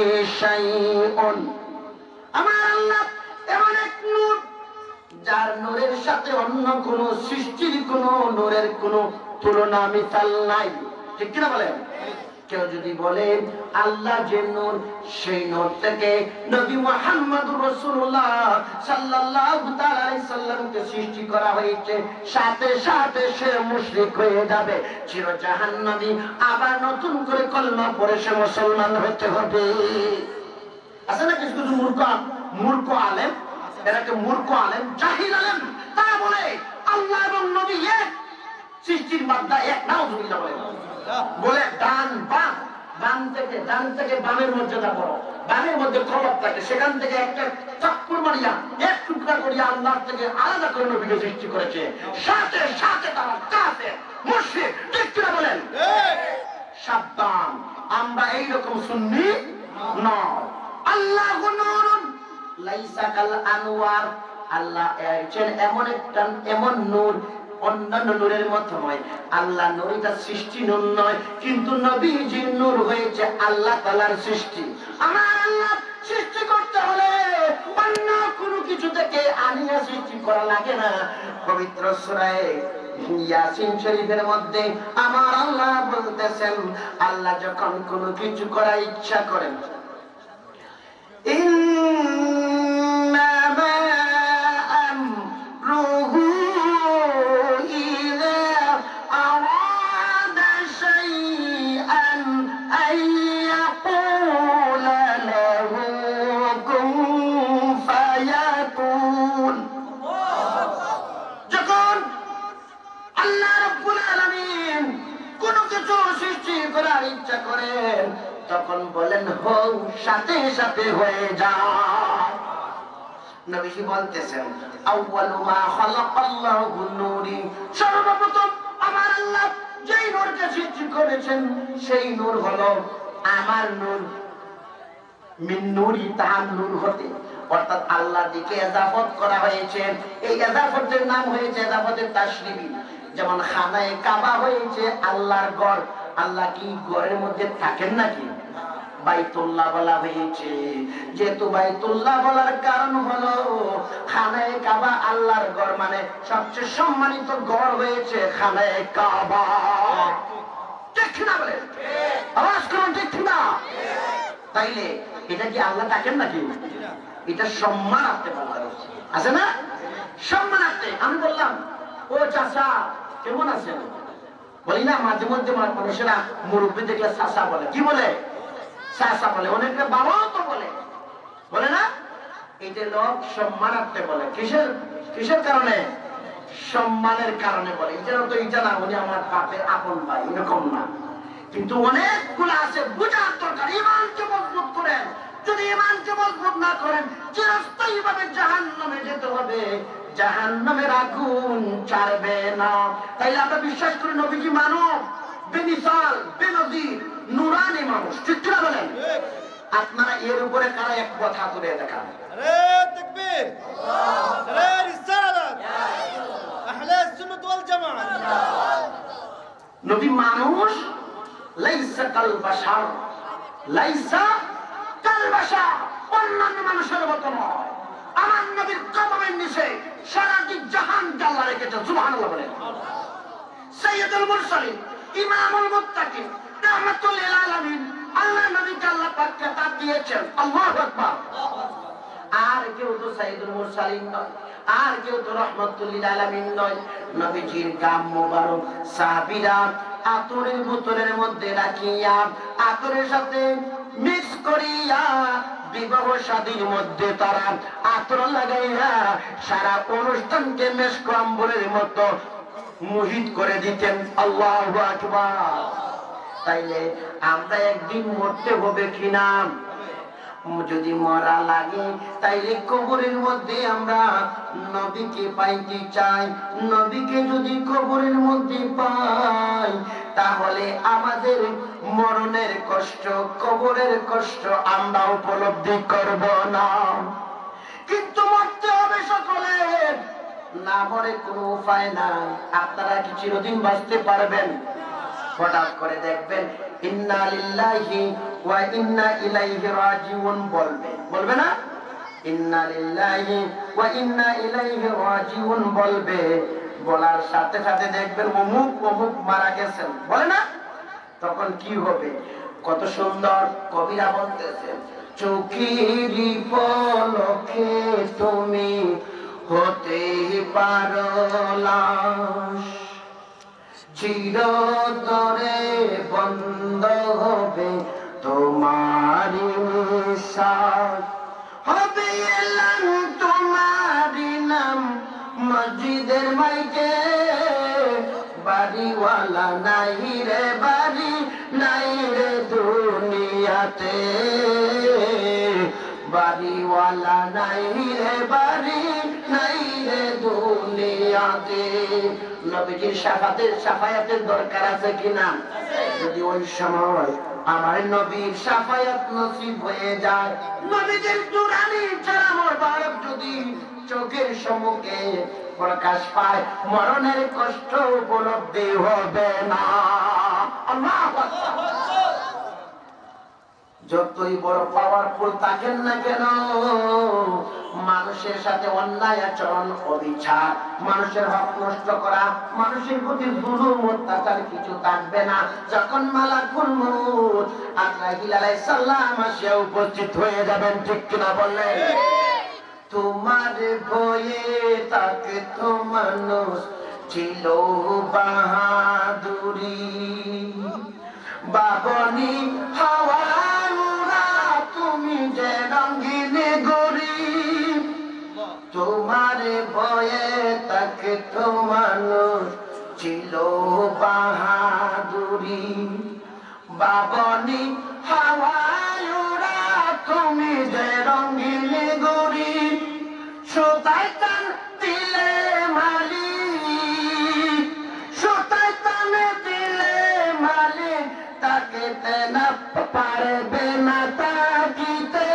শাইউন, আমার আল্লাহ এমন এক নূর যার নূরের সাথে অন্য কোন সৃষ্টির কোন নূরের কোন তুলনা মিসাল নাই। ঠিক কিনা বলেন? কেউ যদি বলে আল্লাহ যে নূর, সেই নূর থেকে নবী মুহাম্মদুর রাসূলুল্লাহ সাল্লাল্লাহু তাআলা আলাইহি সাল্লামকে সৃষ্টি করা হয়েছে, সাথে সাথে সে মুশরিক হয়ে যাবে, চির জাহান্নামী। আবার নতুন করে কলমা পড়ে সে মুসলমান হতে হবে। আছে না কিছু কিছু মূর্খ মূর্খ আলেম, এরাকে মূর্খ আলেম, জাহিল আলেম, তারা বলে আল্লাহ এবং নবী এক, সৃষ্টির মাত্রা এক। নাউযুবিল্লাহ বলে বলে ডান বাম, বাম থেকে ডান থেকে বামের মর্যাদা বড়, বামের মধ্যে কলব থাকে, সেখান থেকে একটা চাপ্পুর মারিয়া এক টুকরা করিয়া আল্লাহ থেকে আলাদা করে নবীকে সৃষ্টি করেছে। সাথে সাথে তারা কাফের মুশরিক। ঠিক কিনা বলেন? সাবধান, আমরা এইরকম সুন্নি নয়। আল্লাহু নূরুন লাইসা কাল আনওয়ার, আল্লাহ এমন একটা এমন নূর অন্যান্য নূরের মতো নয়। আল্লাহ নূর এটা সৃষ্টি নূর নয়, কিন্তু নবীজির নূর হয়েছে আল্লাহ তাআলার সৃষ্টি। আমার আল্লাহ সৃষ্টি করতে হলে অন্য কোনো কিছু থেকে আনিয়া সৃষ্টি করা লাগে না। পবিত্র সূরা ইয়াসিন শরীফের মধ্যে আমার আল্লাহ বলতেছেন, আল্লাহ যখন কোনো কিছু করার ইচ্ছা করেন, ইন্নামা আমরুহু ইযা আরাদা করার ইচ্ছা করেন তখন বলেন হও, সাথে সাথে হয়ে যায়। নবীজি বলতেছেন আউয়ালু মা খালাকাল্লাহু নূরি, সর্বপ্রথম আমার আল্লাহ যেই নূরকে সৃষ্টি করেছেন সেই নূর হলো আমার নূর। মিন নূরি, তাহার নূর হতে, অর্থাৎ আল্লাহর দিকে ইজাফত করা হয়েছে। এই ইজাফতের নাম হয়েছে ইজাফতের তাশরিফি। যেমন খানায়ে কাবা হয়েছে আল্লাহর ঘর। আল্লাহ কি ঘরের মধ্যে থাকেন নাকি? বাইতুল্লাহ বলা হয়েছে। যেহেতু বাইতুল্লাহ বলার কারণ হলো খানায়ে কাবা আল্লাহর ঘর, মানে সবচেয়ে সম্মানিত ঘর হয়েছে খানায়ে কাবা। ঠিক না বলে? আওয়াজ করুন ঠিক না? তাইলে এটা কি আল্লাহ থাকেন নাকি? এটা সম্মানার্থে বলা হয়েছে, আছে না? সম্মানার্থে। আমি বললাম ও চাচা কেমন আছেন, বলি না মাঝে মধ্যে মানুষেরা মুরব্বী দেখলে চাচা বলে। কি বলে? চাচা বলে। অনেকে বাবাও তো বলে, বলে না? এটা লোক সম্মানার্থে বলে। কিসের কিসের কারণে? সম্মানের কারণে বলে। এটা তো এটা না উনি আমার বাপের আপন ভাই, এরকম না। কিন্তু অনেকগুলো আছে, বুঝার দরকার। ঈমানকে মজবুত করেন। যদি ঈমানকে মজবুত না করেন চিরস্থায়ী ভাবে জাহান্নামে যেতে হবে, জাহান্নামের আগুন ছাড়বে না। তাইলে আমরা বিশ্বাস করি নবীজি মানব, বেমিসাল, বেনজির, নুরানি মানুষ। ঠিক না বলেন? আপনারা এর উপরে কারা এক কথা করে দেখান? আরে তাকবীর, আরে রিসালাত, আহলে সুন্নাত ওয়াল জামাত। নবী মানুষ, লাইসা কাল বাশার, লাইসা কাল বাশার, অন্যান্য মানুষের মতো নয়। আমার নবীর কদমের নিচে সারাটি জাহান আল্লাহ রেখেছে। সুবহানাল্লাহ বলেন। সাইয়্যিদুল মুরসালিন, ইমামুল মুত্তাকিন, রাহমাতুল লিল আলামিন, আল্লাহ নবীকে আল্লাহ পাক খেতাব দিয়েছেন। আল্লাহু আকবার। আর কেউ তো সাইয়্যিদুল মুরসালিন নয়, আর কেউ তো রাহমাতুল লিল আলামিন নয়। নবীজির গাম মোবারক সাহাবীরা আতরের বোতলের মধ্যে রাখিয়া আতরের সাথে মিক্স করিয়া বিবাহ শাদীর মধ্যে তারা আতর লাগাইয়া সারা অনুষ্ঠানকে মেশক আম্বরের মতো মুহিত করে দিতেন। আল্লাহু আকবার। তাইলে আমরা একদিন মরতে হবে কিনা? যদি মরা লাগে তাইলে কবরের মধ্যে আমরা নবীকে পাইতে চাই। নবীকে যদি কবরের মধ্যে পাই তাহলে আমাদের মরণের কষ্ট, কবরের কষ্ট আমরা উপলব্ধি করব না। কিন্তু মরতে হবে সকলে, না মরে কোনো উপায় নাই। আপনারা কি চিরদিন বাঁচতে পারবেন? হঠাৎ করে দেখবেন ইন্না লিল্লাহি ওয়া ইন্না ইলাইহি রাজিউন বলবে, বলবে না? ইন্না লিল্লাহি ওয়া ইন্না ইলাইহি রাজিউন বলবে। বলার সাথে সাথে দেখবেন অমুক অমুক মারা গেছেন, বলে না? তখন কি হবে? কত সুন্দর কবিরা বলতেছেন, চোখেরই পলকে তুমি হতে পারো লাশ, চিরতরে বন্ধ হবে তোমারি নিঃশ্বাস, হবে এলাম তোমারি নাম মসজিদের মাইকে, বাড়িওয়ালা নাই রে বাড়ি নাই রে দুনিয়াতে, বাড়িওয়ালা নাই রে বাড়ি নাই রে দুনিয়াতে। নবীজির শাফাতের শাফায়াতের দরকার আছে কিনা? যদি ওই সময় আমার নবীর শাফায়াত নসিব হয়ে যায়, নবীজির দুরানি ছাড়া মোবারক যদি চোখের সম্মুখে প্রকাশ পায়, মরণের কষ্ট উপলব্ধি হবে না। আল্লাহু আকবার। যতই বড় পাওয়ারফুল থাকেন না কেন, মানুষের সাথে অন্যায় আচরণ, অবিচার, মানুষের হক নষ্ট করা, মানুষের প্রতি জুলুম অত্যাচার কিছু থাকবে না। যখন মালাকুল মউত আজরাইল আলাইহিস সালাম এসে উপস্থিত হয়ে যাবেন, ঠিক কিনা বললেন? তোমার ভয়ে তাকে তো মানুষ ছিল বাহাদুরি, বাবনি হাওয়া তুমি যে রঙিন গরিব, তোমার ভয়ে তাকে তো মানুষ ছিল বাহাদুরি, বাবনি হাওয়ায় উড়া তুমি যে রঙিন গরি সুতায় টান দিলে মালি সুতায় টানে দিলে মালি তাকে না পারবে না তাকিতে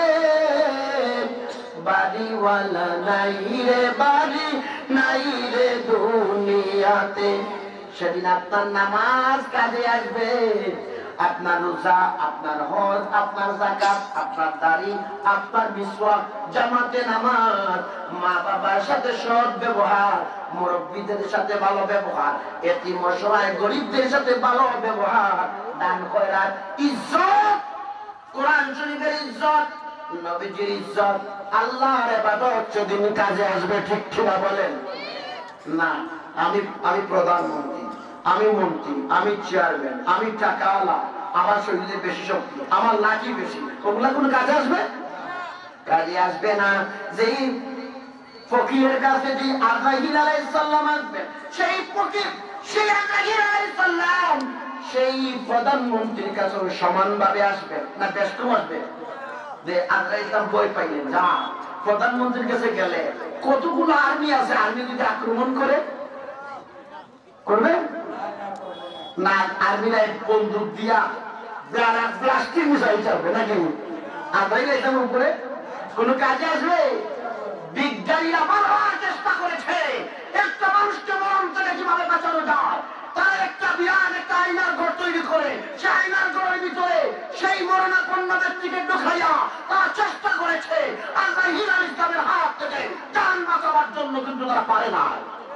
বাড়িওয়ালা নাই রে বাড়ি নাই রে দুনিয়াতে। সেদিন আপনার নামাজ কাজে আসবে, আপনার রোজা, আপনার হজ, আপনার যাকাত, আপনার দাড়ি, আপনার মিসওয়াক, জামাতে নামাজ, মা বাবার সাথে সৎ ব্যবহার, মুরব্বীদের সাথে ভালো ব্যবহার, এতিম অসহায় গরিবদের সাথে ভালো ব্যবহার, দান খয়রাত, ইজ্জত, কোরআন শরীফের ইজ্জত, নবীজির ইজ্জত, আল্লাহর ইবাদত সেদিন কাজে আসবে। ঠিক কিনা বলেন? না আমি আমি প্রধানমন্ত্রী, আমি মন্ত্রী, আমি চেয়ারম্যান, আমি টাকাওয়ালা, আমার শরীরে বেশি শক্তি, আমার লাঠি বেশি, ওগুলা কোনো কাজে আসবে? কাজে আসবে না। যেই ফকিরের কাছে যে আজরাইল আলাইহিস সালাম আসবে, সেই ফকির, সেই আজরাইল আলাইহিস সালাম সেই প্রধানমন্ত্রীর কাছে সমানভাবে আসবে না বেশ কম আসবে? যে আজরাইল বই পাইলেন, যা প্রধানমন্ত্রীর কাছে গেলে কতগুলো আর্মি আছে, আর্মি যদি আক্রমণ করে করবে না? আর্মিরা বন্দুক দিয়া প্লাস্টিক মিসাইল চালবে নাকি? আজরাইল এসব উপরে কোন কাজে আসবে? বিজ্ঞানীরা বারবার চেষ্টা করেছে একটা মানুষকে মরণ থেকে কিভাবে বাঁচানো যায়। তারা একটা বিরাট একটা আয়নার ঘর তৈরি করে সেই আয়নার ঘরের ভিতরে সেই মরণাপন্ন ব্যক্তিকে ঢুকাইয়া তারা চেষ্টা করেছে আজরাইল আলাইহিস সালামের হাত থেকে জান বাঁচাবার জন্য, কিন্তু তারা পারে না।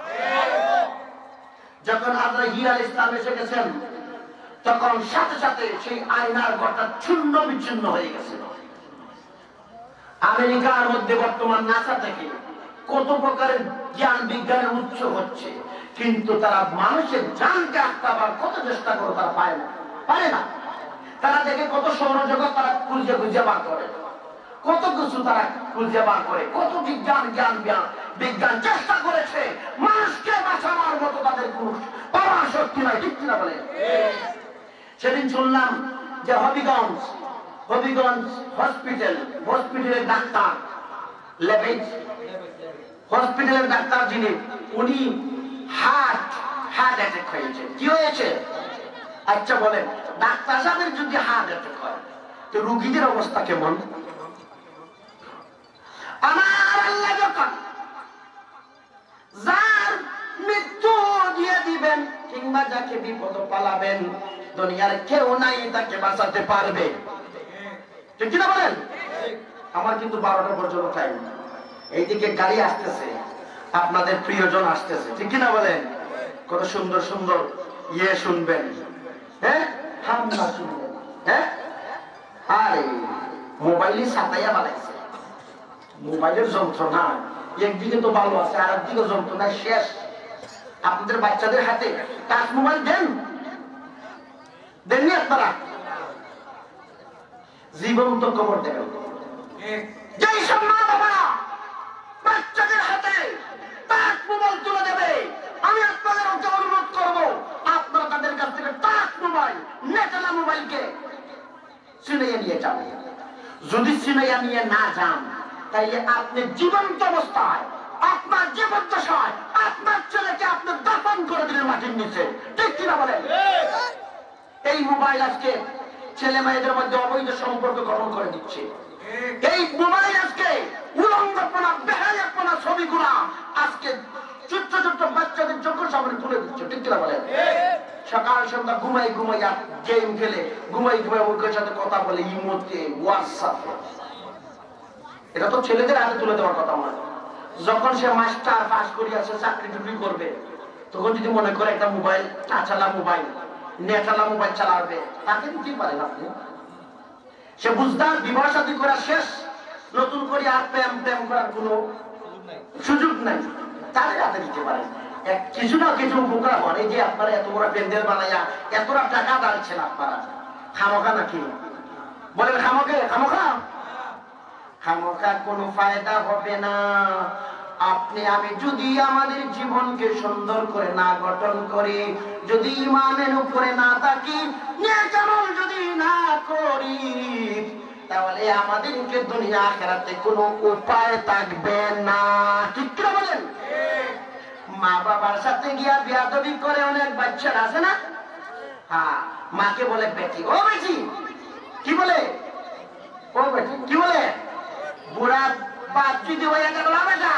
যখন আজরাইল আলাইহিস সালাম এসে গেছেন তখন সাথে সাথে সেই আয়নার ঘরটা ছিন্ন বিচ্ছিন্ন হয়ে গেছে। আমেরিকার মধ্যে বর্তমান নাসা থেকে কত প্রকারের জ্ঞান বিজ্ঞানের উৎস হচ্ছে, কিন্তু তারা মানুষের জানকে আটকাবার কত চেষ্টা করে তারা পায় না, পারে না। তারা দেখে কত সৌরজগৎ তারা খুঁজে খুঁজে বার করে, কত কিছু তারা খুঁজে বার করে, কত বিজ্ঞান জ্ঞান জ্ঞান বিজ্ঞান চেষ্টা করেছে, মানুষকে বাঁচানোর মতো তাদের কোন পাওয়ার শক্তি নাই। ঠিক কিনা বলে? সেদিন শুনলাম যে হবিগঞ্জ হবিগঞ্জ হসপিটাল হসপিটালের ডাক্তার লেবেজ হসপিটালের ডাক্তার যিনি, উনি হার্ট হার্ট অ্যাটাক হয়েছে। কি হয়েছে? আচ্ছা বলেন, ডাক্তার সাহেবের যদি হার্ট অ্যাটাক হয় তো রোগীদের অবস্থা কেমন? আমার আল্লাহ যখন যার মৃত্যু দিয়ে দিবেন কিংবা যাকে বিপদ পালাবেন, দুনিয়ার কেউ নাই তাকে বাঁচাতে পারবে। ঠিক কিনা বলেন? আমার কিন্তু বারোটা পর্যন্ত টাইম, এইদিকে গাড়ি আসতেছে, আপনাদের প্রিয়জন আসতেছে। ঠিক কিনা বলেন? কত সুন্দর সুন্দর ইয়ে শুনবেন, হ্যাঁ হামলা শুনবেন, হ্যাঁ। আরে মোবাইলে সাতাইয়া বানাইছে, মোবাইলের যন্ত্রণা একদিকে তো ভালো আছে, আর একদিকে যন্ত্রণা শেষ। আপনাদের বাচ্চাদের হাতে টাচ মোবাইল দেন, দেননি আপনারা? জীবন্ত খবর দেবেন। যেই সব মা বাবারা বাচ্চাদের হাতে টাচ মোবাইল তুলে দেবে, আমি আপনাদের অনুরোধ করবো আপনারা তাদের কাছ থেকে টাচ মোবাইল, নেটালা মোবাইলকে ছিনাইয়া নিয়ে যান। যদি ছিনাইয়া নিয়ে না যান তাইলে আপনি জীবন্ত অবস্থায় আপনার জীবদ্দশায় আপনার ছেলেকে আপনি দাফন করে দিলেন মাটির নিচে। ঠিক কিনা বলেন? এই মোবাইল আজকে ছেলে মেয়েদের মধ্যে অবৈধ সম্পর্ক গঠন করে দিচ্ছে। এই মোবাইল আজকে উলঙ্গপনা বেহায়াপনা ছবিগুলা আজকে ছোট্ট ছোট্ট বাচ্চাদের চোখের সামনে তুলে দিচ্ছে। ঠিক কিনা বলেন? সকাল সন্ধ্যা ঘুমাই ঘুমাইয়া গেম খেলে, ঘুমাই ঘুমাই মুখের সাথে কথা বলে, ইমোতে, হোয়াটসঅ্যাপে। এটা তো ছেলেদের হাতে তুলে দেওয়ার কথা নয়। যখন সে মাস্টার পাস করিয়াছে, চাকরি টুকরি করবে, তখন যদি মনে করে একটা মোবাইল, টাচালা মোবাইল, নেটালা মোবাইল চালাবে, তাকে দিতে পারেন আপনি। সে বুঝদার, বিবাহ শাদী করা শেষ, নতুন করে আর প্রেম প্রেম করার কোনো সুযোগ নাই, তাদের হাতে দিতে পারেন। কিছু না কিছু উপকার হন। এই যে আপনারা এত বড় প্যান্ডেল বানাইয়া এতটা টাকা দাঁড়িয়েছেন, আপনারা খামোখা নাকি? বলেন খামোখে? খামোখা খামোখা কোনো ফায়দা হবে না। আপনি আমি যদি আমাদের জীবনকে সুন্দর করে না গঠন করি, যদি ইমানের উপরে না থাকি, নেক আমল যদি করি তাহলে আমাদেরকে দুনিয়া আখিরাতে কোনো উপায় থাকবে না। ঠিক কি বলেন? মা বাবার সাথে গিয়া বিয়াদবি করে অনেক বাচ্চারা আছে না? হ্যাঁ, মাকে বলে বেটি, ও বেটি, কি বলে ও বেটি, কি বলে বুড়া বাপ যদি হয়ে গেল বেটা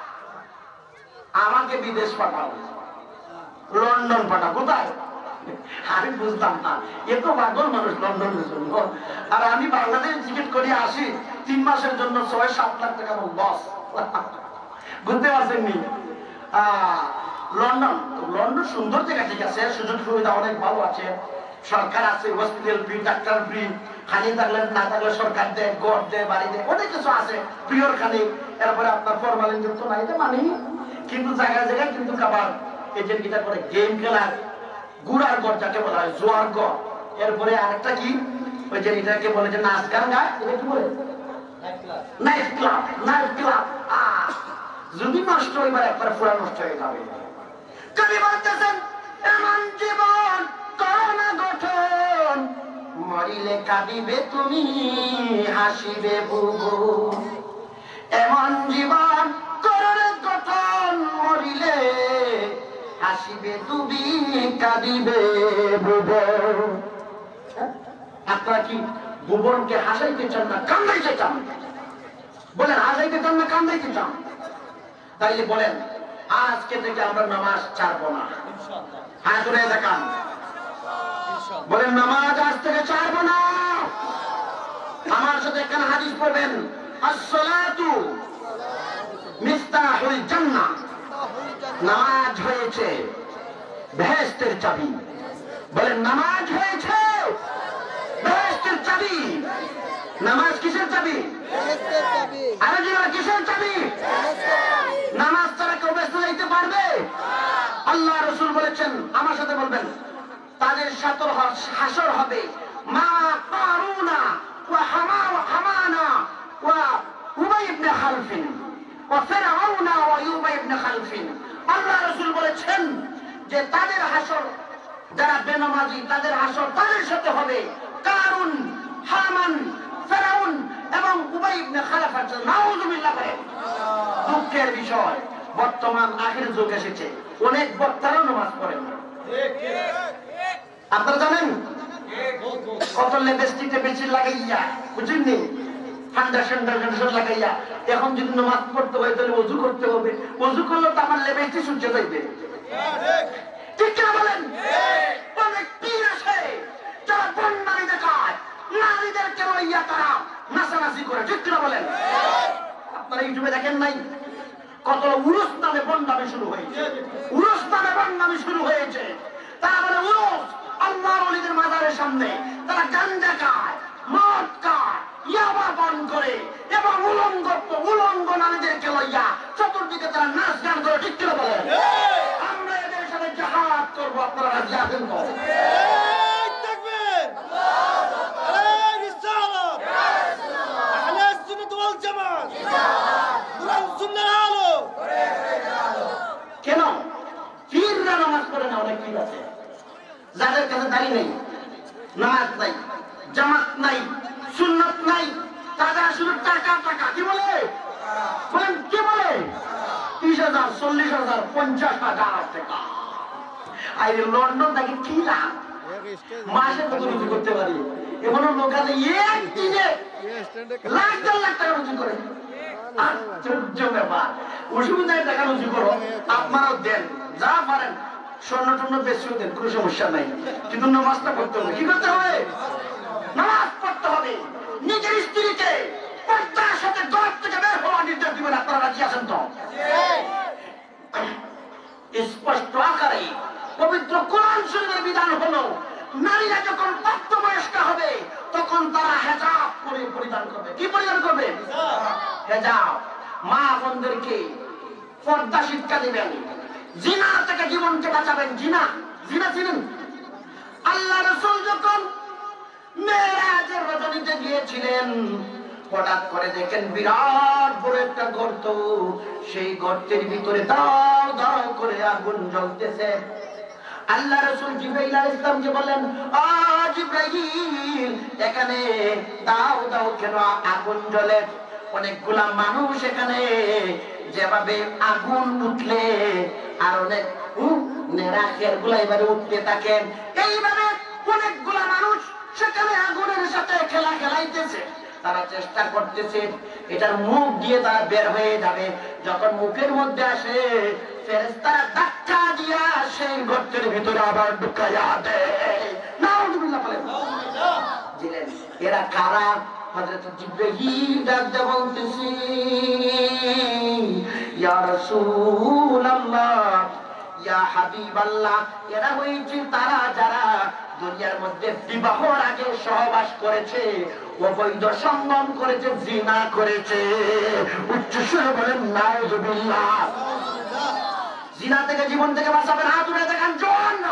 আমাকে বিদেশ পাঠাও, লন্ডন পাঠাও। কোথায়? আমি বুঝতাম না, এত পাগল মানুষ লন্ডনের জন্য। আর আমি বাংলাদেশে টিকিট করে আসি তিন মাসের জন্য ছয় সাত লাখ টাকা লস। বুঝতে পারছেননি? লন্ডন, লন্ডন সুন্দর জায়গা, ঠিক আছে, সুযোগ সুবিধা অনেক ভালো আছে, সরকার আছে, হসপিটাল ফ্রি, ডাক্তার ফ্রি, খালি থাকলে না থাকলে সরকার দেয়, গড় দেয়, বাড়ি দেয়, অনেক কিছু আছে, প্রিয়র খালি। এরপরে আপনার ফরমালিন যুক্ত নাই, এটা মানি। কিন্তু জায়গায় জায়গায় কিন্তু আবার এজেন্ট গিটা করে গেম খেলার গুড়ার গড় যাকে বলা হয়, জোয়ার গড়। এরপরে আরেকটা কি, ওই যে এটাকে বলে যে নাচ গান গায়, এটা কি বলে নাইট ক্লাব। নাইট ক্লাব যদি নষ্ট হইবার একবার পুরা নষ্ট হয়ে যাবে। কবি বলতেছেন এমন জীবন করোনা গঠন, মরিলে কাঁদিবে তুমি হাসিবে বুবু। এমন জীবন করোনা গঠন, মরিলে হাসিবে তুমি কাঁদিবে বুবু। আপনারা কি ভুবনকে হাসাইতে চান না কান্দাইতে চান? বলেন হাসাইতে চান না কান্দাইতে চান? তাইলে বলেন আজকে থেকে আমরা নামাজ ছাড়বো না। হাত ধরে দেখান, বলেন নামাজ আজ থেকে ছাড়বো না। আমার সাথে একখানা হাদিস পড়বেন, আসসালাতু মিফতাহুল জান্নাহ, নামাজ হয়েছে বেহেশতের চাবি। বলেন নামাজ হয়েছে বেহেশতের চাবি। নামাজ কিসের চাবি? আরে জি কিসের চাবি? নামাজ ছাড়া কেউ ব্যস্ত যাইতে পারবে? আল্লাহ রাসূল বলেছেন, আমার সাথে বলবেন, তাদের সাথে হাসর হবে মা কারুনা ওয়া হামা ওয়া হামানা ওয়া উবাই ইবনে খালফিন ওয়া ফিরআউনা ওয়া ইউবাই ইবনে খালফিন। আল্লাহ রাসূল বলেছেন যে তাদের হাসর, যারা বেনামাজি তাদের হাসর তাদের সাথে হবে কারুন, হামান, ফিরআউন এবং উবাই ইবনে খালফের সাথে। নাউযুবিল্লাহ। দুঃখের বিষয়, বর্তমান আখির যুগ এসেছে, অনেক বক্তারাও নামাজ পড়েন না। আপনারা জানেন কত লিপস্টিকে বেশি লাগাইয়া, বুঝলেন, ফাউন্ডেশন ফাউন্ডেশন লাগাইয়া এখন যদি নামাজ পড়তে হয় তাহলে ওযু করতে হবে। ওযু করলে তো আমার লিপস্টিক সূর্য যাইবে। ঠিক কি বলেন? অনেক পীর আছে যারা বন্ডামি দেখায়, নারীদেরকে লইয়া তারা নাচানাচি করে। ঠিক কি বলেন? আপনারা ইউটিউবে দেখেন নাই কত উরুস নামে বন্ডামি শুরু হয়েছে? উরুস নামে বন্ডামি শুরু হয়েছে। তারা বলে উরুস আল্লাহর ওলিদের মাজারের সামনে তারা গাঞ্জা খায়, মদ খায়, ইয়াবা পান করে এবং উলঙ্গ উলঙ্গ নারীদেরকে লইয়া চতুর্দিকে তারা নাচ গান করে। ঠিক করে বলেন? আমরা এদের সাথে জিহাদ করবো, আপনারা রাজি আছেন তো? কেন পীররা নামাজ পড়ে না? অনেক পীর আছে যাদের কাছে দাড়ি নেই, নামাজ নাই, জামাত নাই, সুন্নাত নাই, তারা শুধু টাকা টাকা। কি বলে? বলেন কি বলে? ত্রিশ হাজার, চল্লিশ হাজার, পঞ্চাশ হাজার টাকা। আর লন্ডন থেকে কি লাভ? মাসে কত রুজি করতে পারি? এমনও লোক আছে একদিনে লাখ দেড় লাখ টাকা রুজি করে। আশ্চর্য ব্যাপার। অসুবিধায় টাকা রুজি করো, আপনারাও দেন যা পারেন, স্বর্ণ টর্ণ বেশিও দেন, কোনো সমস্যা নাই, কিন্তু নামাজটা পড়তে হবে। কি করতে হবে? নামাজ পড়তে হবে। নিজের স্ত্রীকে পর্দার সাথে ঘর থেকে বের হওয়ার নির্দেশ দিবেন। আপনারা রাজি আছেন তো? স্পষ্ট আকারে পবিত্র কোরআন শরীফের বিধান হলো নারীরা যখন প্রাপ্তবয়স্ক হবে তখন তারা হেজাব করে পরিধান করবে। কি পরিধান করবে? হেজাব। মা বোনদেরকে পর্দা শিক্ষা দিবেন, জিনা থেকে জীবনকে বাঁচাবেন। জিনা, জিনা চিনেন? আল্লাহ রাসূল যখন মেরাজের রজনীতে গিয়েছিলেন, হঠাৎ করে দেখেন বিরাট বড় একটা গর্ত, সেই গর্তের ভিতরে দাও দাও করে আগুন জ্বলতেছে। আল্লাহ রাসূল জিবরাইল আলাইহিস সালামকে বলেন, আ জিবরাইল এখানে দাও দাও কেন আগুন জ্বলে? অনেকগুলা মানুষ এখানে যেভাবে আগুন উঠলে আর অনেক নেড়াখের গুলা এবারে উঠতে থাকেন, এইভাবে অনেকগুলা মানুষ সেখানে আগুনের সাথে খেলা খেলাইতেছে। তারা চেষ্টা করতেছে এটার মুখ দিয়ে তারা বের হয়ে যাবে। যখন মুখের মধ্যে আসে ফেরেশতারা ধাক্কা দিয়া সেই গর্তের ভিতরে আবার ঢুকাইয়া দেয়। নাউযুবিল্লাহ বলেন। দিলেন এরা কারা? হযরত জিবরাইল ডাক দিয়ে বলতেছে, ইয়া রাসূলুল্লাহ, ইয়া হাবিবাল্লাহ, এরা হইছে তারা যারা দুনিয়ার মধ্যে বিবাহর আগে সহবাস করেছে, অবৈধ সঙ্গম করেছে, জিনা করেছে। উচ্চ সুরে বলেন নাউযুবিল্লাহ। জিনা থেকে জীবন থেকে বাঁচাবেন, হাত উঠে দেখান জোর না।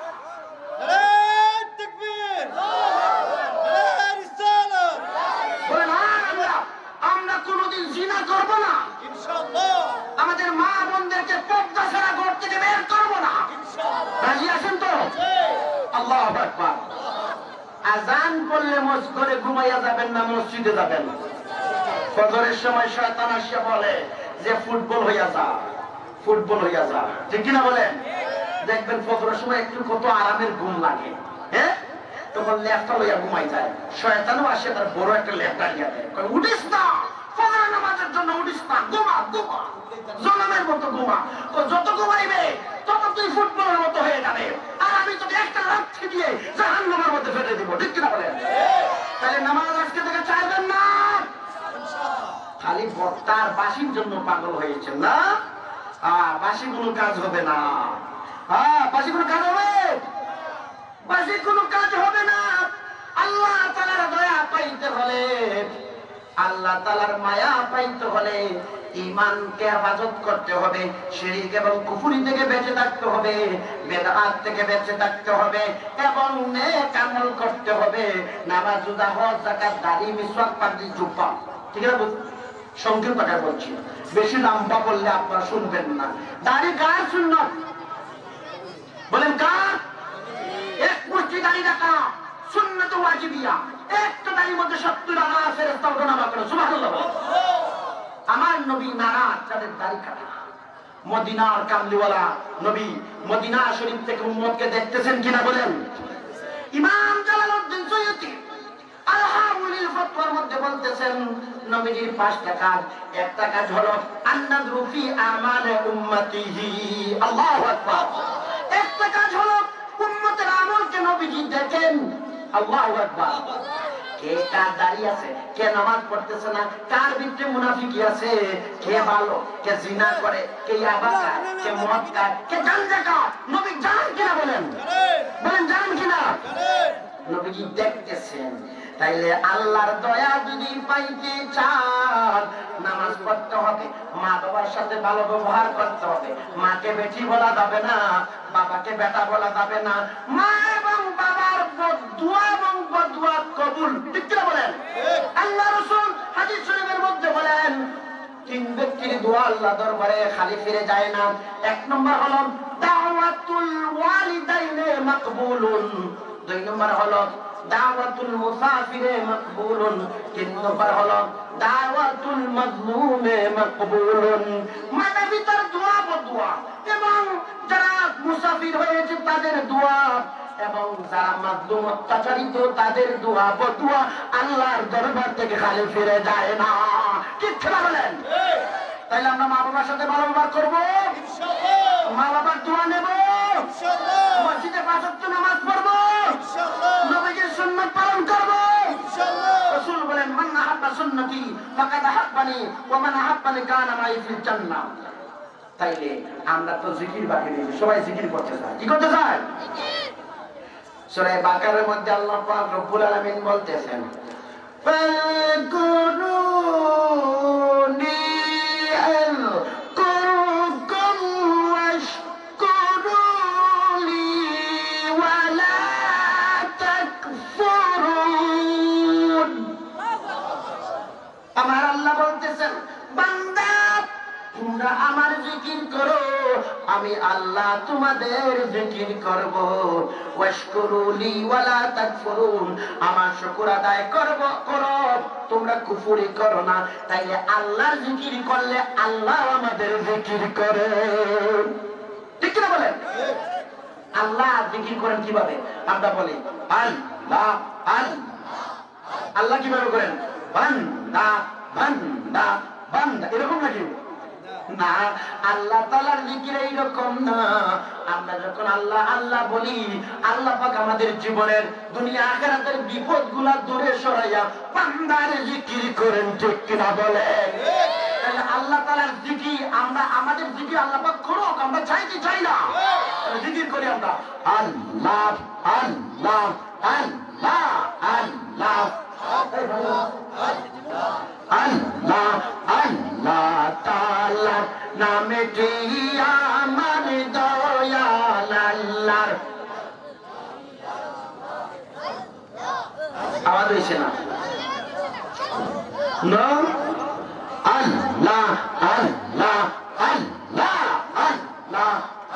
আমরা কোনদিন জিনা করবো না, আমাদের মা বোনদেরকে পর্দা ছাড়া ঘর থেকে বের করবো না। রাজি আছেন তো? আল্লাহু আকবার। আজান করলে মসজিদে ঘুমাইয়া যাবেন না, মসজিদে যাবেন। ফজরের সময় শয়তান আসে বলে যে ফুটবল হইয়া যা, ফুটবল হইয়া যা, ঠিক কিনা বলেন? দেখবেন ফজরের সময় একটু কত আরামের ঘুম লাগে, হ্যাঁ, তখন লেফটা লইয়া ঘুমাই যায়। শয়তানও আসে তার বড় একটা লেফটা লিয়া দেয়, উঠিস না, ফজরের নামাজের জন্য উঠিস না, ঘুমা ঘুমা, জনমের মতো ঘুমা। যত ঘুমাইবে তত তুই ফুটবলের মতো হয়ে যাবে, আর আমি তোকে একটা লাথি দিয়ে জাহান্নামের মধ্যে ফেলে দিব, ঠিক কিনা বলেন? তাহলে নামাজ আজকে থেকে চাইবেন না। খালি বক্তার বাসির জন্য পাগল হয়েছেন না? হ্যাঁ, বাসি কোনো কাজ হবে না। হ্যাঁ, বাসি কোনো কাজ হবে, বাসি কোনো কাজ হবে না। আল্লাহ তাআলার দয়া পাইতে হলে, আল্লাহ তাআলার মায়া পাইতে হলে ঈমানকে হেফাজত করতে হবে, শিরক এবং কুফরি থেকে বেঁচে থাকতে হবে, বেদাত থেকে বেঁচে থাকতে হবে এবং নেক আমল করতে হবে। নামাজ, রোজা, হজ, যাকাত, দাড়ি, মিসওয়াক, পাগড়ি, জুব্বা, ঠিক আছে? সংক্ষিপ্ত আকারে বলছি, বেশি লম্বা বললে আপনারা শুনবেন না। দাড়ি কার সুন্নাত? বলেন কার? এক মুষ্টি দাড়ি রাখা সুন্নাত ওয়াজিবিয়া। একটা দাড়ির মধ্যে সত্তর আনা ফেরেশতা ওঠানামা করে, সুবহানাল্লাহ। আমার নবী নারাজ যাদের দাড়ি কাটা, মদিনার কামলিওয়ালা নবী মদিনা শরীফ থেকে উম্মতকে দেখতেছেন কিনা বলেন? ইমাম জালালউদ্দিন সৈয়দী আল-হাওয়ালিল ফতওয়ার মধ্যে বলতেছেন নবীজির পাঁচটা কাজ। একটা কাজ হলো আন-নাযরু ফি আমালে উম্মতিহি, আল্লাহু আকবার। একটা কাজ হলো উম্মতের আমলকে নবীজি দেখেন, আল্লাহু আকবার। কে কার দাঁড়িয়ে আছে, কে নামাজ পড়তেছে না, কার ভিতরে মুনাফিকি আছে, কে ভালো, কে জিনা করে, কে ইয়াবা খায়, কে মদ খায়, কে গাঁজা খায়, নবী জানেন কিনা বলেন? বলেন জানেন কিনা? নবীজি দেখতেছেন। তাইলে আল্লাহর দয়া যদি পাইতে চান, নামাজ পড়তে হবে, মা বাবার সাথে ভালো ব্যবহার করতে হবে। মাকে বেটি বলা যাবে না, বাবাকে বেটা বলা যাবে না। মা এবং বাবার দোয়া এবং বদুয়া কবুল, ঠিক কি বলেন? আল্লাহ রাসূল হাদিস শরীফের মধ্যে বলেন তিন ব্যক্তির দোয়া আল্লাহ দরবারে খালি ফিরে যায় না। এক নম্বর হলো দাওয়াতুল ওয়ালিদাইনে মাকবুলুন, দুই নম্বর হলো দাওয়াতুল মুসাফিরে মাকবুলুন, তিন নম্বর হলো দাওয়াতুল মাজলুমে মাকবুলুন। মাতা পিতার দোয়া বদুয়া এবং যারা মুসাফির হয়েছে তাদের দোয়া এবং যারা মাজলুম অত্যাচারিত তাদের দোয়া বদুয়া আল্লাহর দরবার থেকে খালি ফিরে যায় না, ঠিক না বলেন? তাইলে আমরা মা বাবার সাথে ভালো ব্যবহার করবো, মা বাবার দোয়া নেব, মসজিদে পাঁচ ওয়াক্ত নামাজ পড়বো, নবীজির সুন্নাত পালন করবো। রাসূল বলেন মান আহাব্বা সুন্নতি ফাকাদ আহাব্বানি ওয়া মান আহাব্বানি কানা মাই ফিল জান্নাহ। তাইলে আমরা তো জিকির বাকি নেই, সবাই জিকির করতে চায়। কি করতে চায়? সূরা বাকারার মধ্যে আল্লাহ পাক রব্বুল আলামিন বলতেছেন ফাকুরুনি আযকুরকুম ওয়াশকুরুলি ওয়া লা তাকফুরুন। আমার আল্লাহ বলতেছেন বান্দা তোমরা আমার জিকির করো, আমি আল্লাহ তোমাদের জিকির করব। ওয়াশকুরুলি ওয়ালা তাকফুরুন, আমার শুকর আদায় করব করো, তোমরা কুফরি করো না। তাইলে আল্লাহর জিকির করলে আল্লাহ আমাদের জিকির করে, ঠিক না বলেন? আল্লাহ জিকির করেন কিভাবে? আমরা বলি আল্লাহ আল্লাহ। আল্লাহ কিভাবে করেন? বান্দা বান্দা বান্দা, এরকম নাকি? না, আল্লাহ তাআলার জিকির এইরকম না। আমরা যখন আল্লাহ আল্লাহ বলি, আল্লাহ পাক আমাদের জীবনের দুনিয়া আখিরাতের বিপদগুলা দূরে সরাইয়া বান্দার জিকির করেন, ঠিক কিনা বলেন? তাহলে আল্লাহ তাআলার জিকির আমরা, আমাদের জিকির আল্লাহ পাক করুক, আমরা চাই কি চাই না? জিকির করি আমরা আল্লাহ আল্লাহ আল্লাহ আল্লাহ আল্লাহ আল্লাহ তাআলা নামটি আমার দয়াল আল্লাহর। আওয়াজ হইছে না? না, আল্লাহ আল্লাহ আল্লাহ আল্লাহ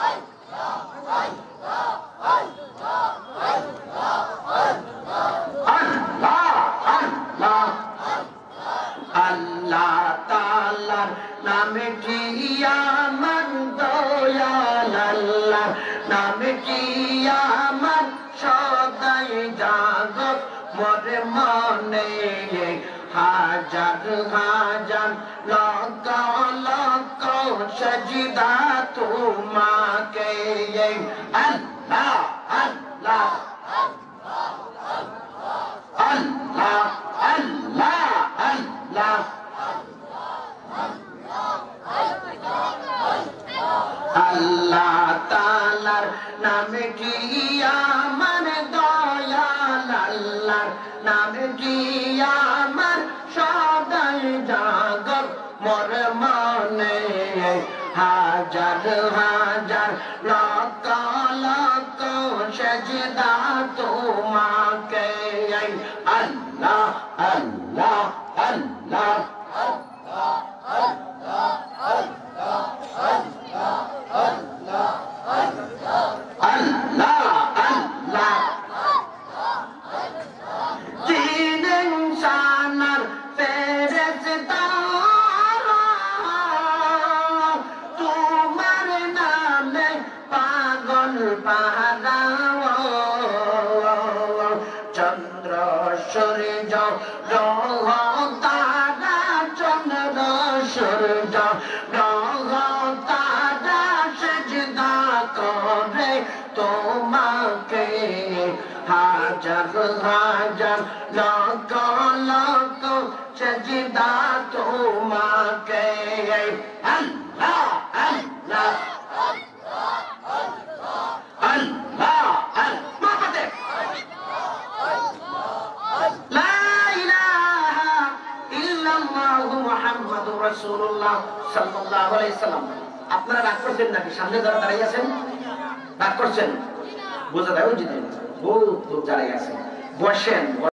আল্লাহ তাআলার নামটি আমার দয়াল আল্লাহ, নামটি আমার সদাই জাগত মরে মনে। হাজার হাজার লক্ষ লক্ষ সজদা তোমাকে। আল্লাহ আল্লাহ আল্লাহ আল্লাহ আল্লাহ আল্লাহ তাআলার নামে কি আমার দয়াল আল্লাহর নামে কি আমার সদাই জাগত মোর মনে। হাজার হাজার লক্ষ লক্ষ সেজদা তোমাকে। আল্লাহ আল্লাহ আল্লাহ আল্লাহ আল্লাহ জিন ইনসানার ফেরেশতা তোমার নামে পাগল পাহারা। চন্দ্র সূর্য গ্রহ তারা, চন্দ্র সূর্য গ্রহ তারা সেজদা করে তোমাকে। হাজার হাজার লক্ষ লক্ষ সেজদা তোমাকে। আল্লাহ আল্লাহ আল্লাহ আল্লাহ লা ইলাহা ইল্লাল্লাহু মুহাম্মাদুর রাসূলুল্লাহ সাল্লাল্লাহু আলাইহি সাল্লাম। আপনারা রাগ করছেন নাকি? সামনে যারা দাঁড়িয়ে আছেন রাগ করছেন? বোঝা যায় ওই যে বহুত লোক দাঁড়িয়ে আছে, বসেন।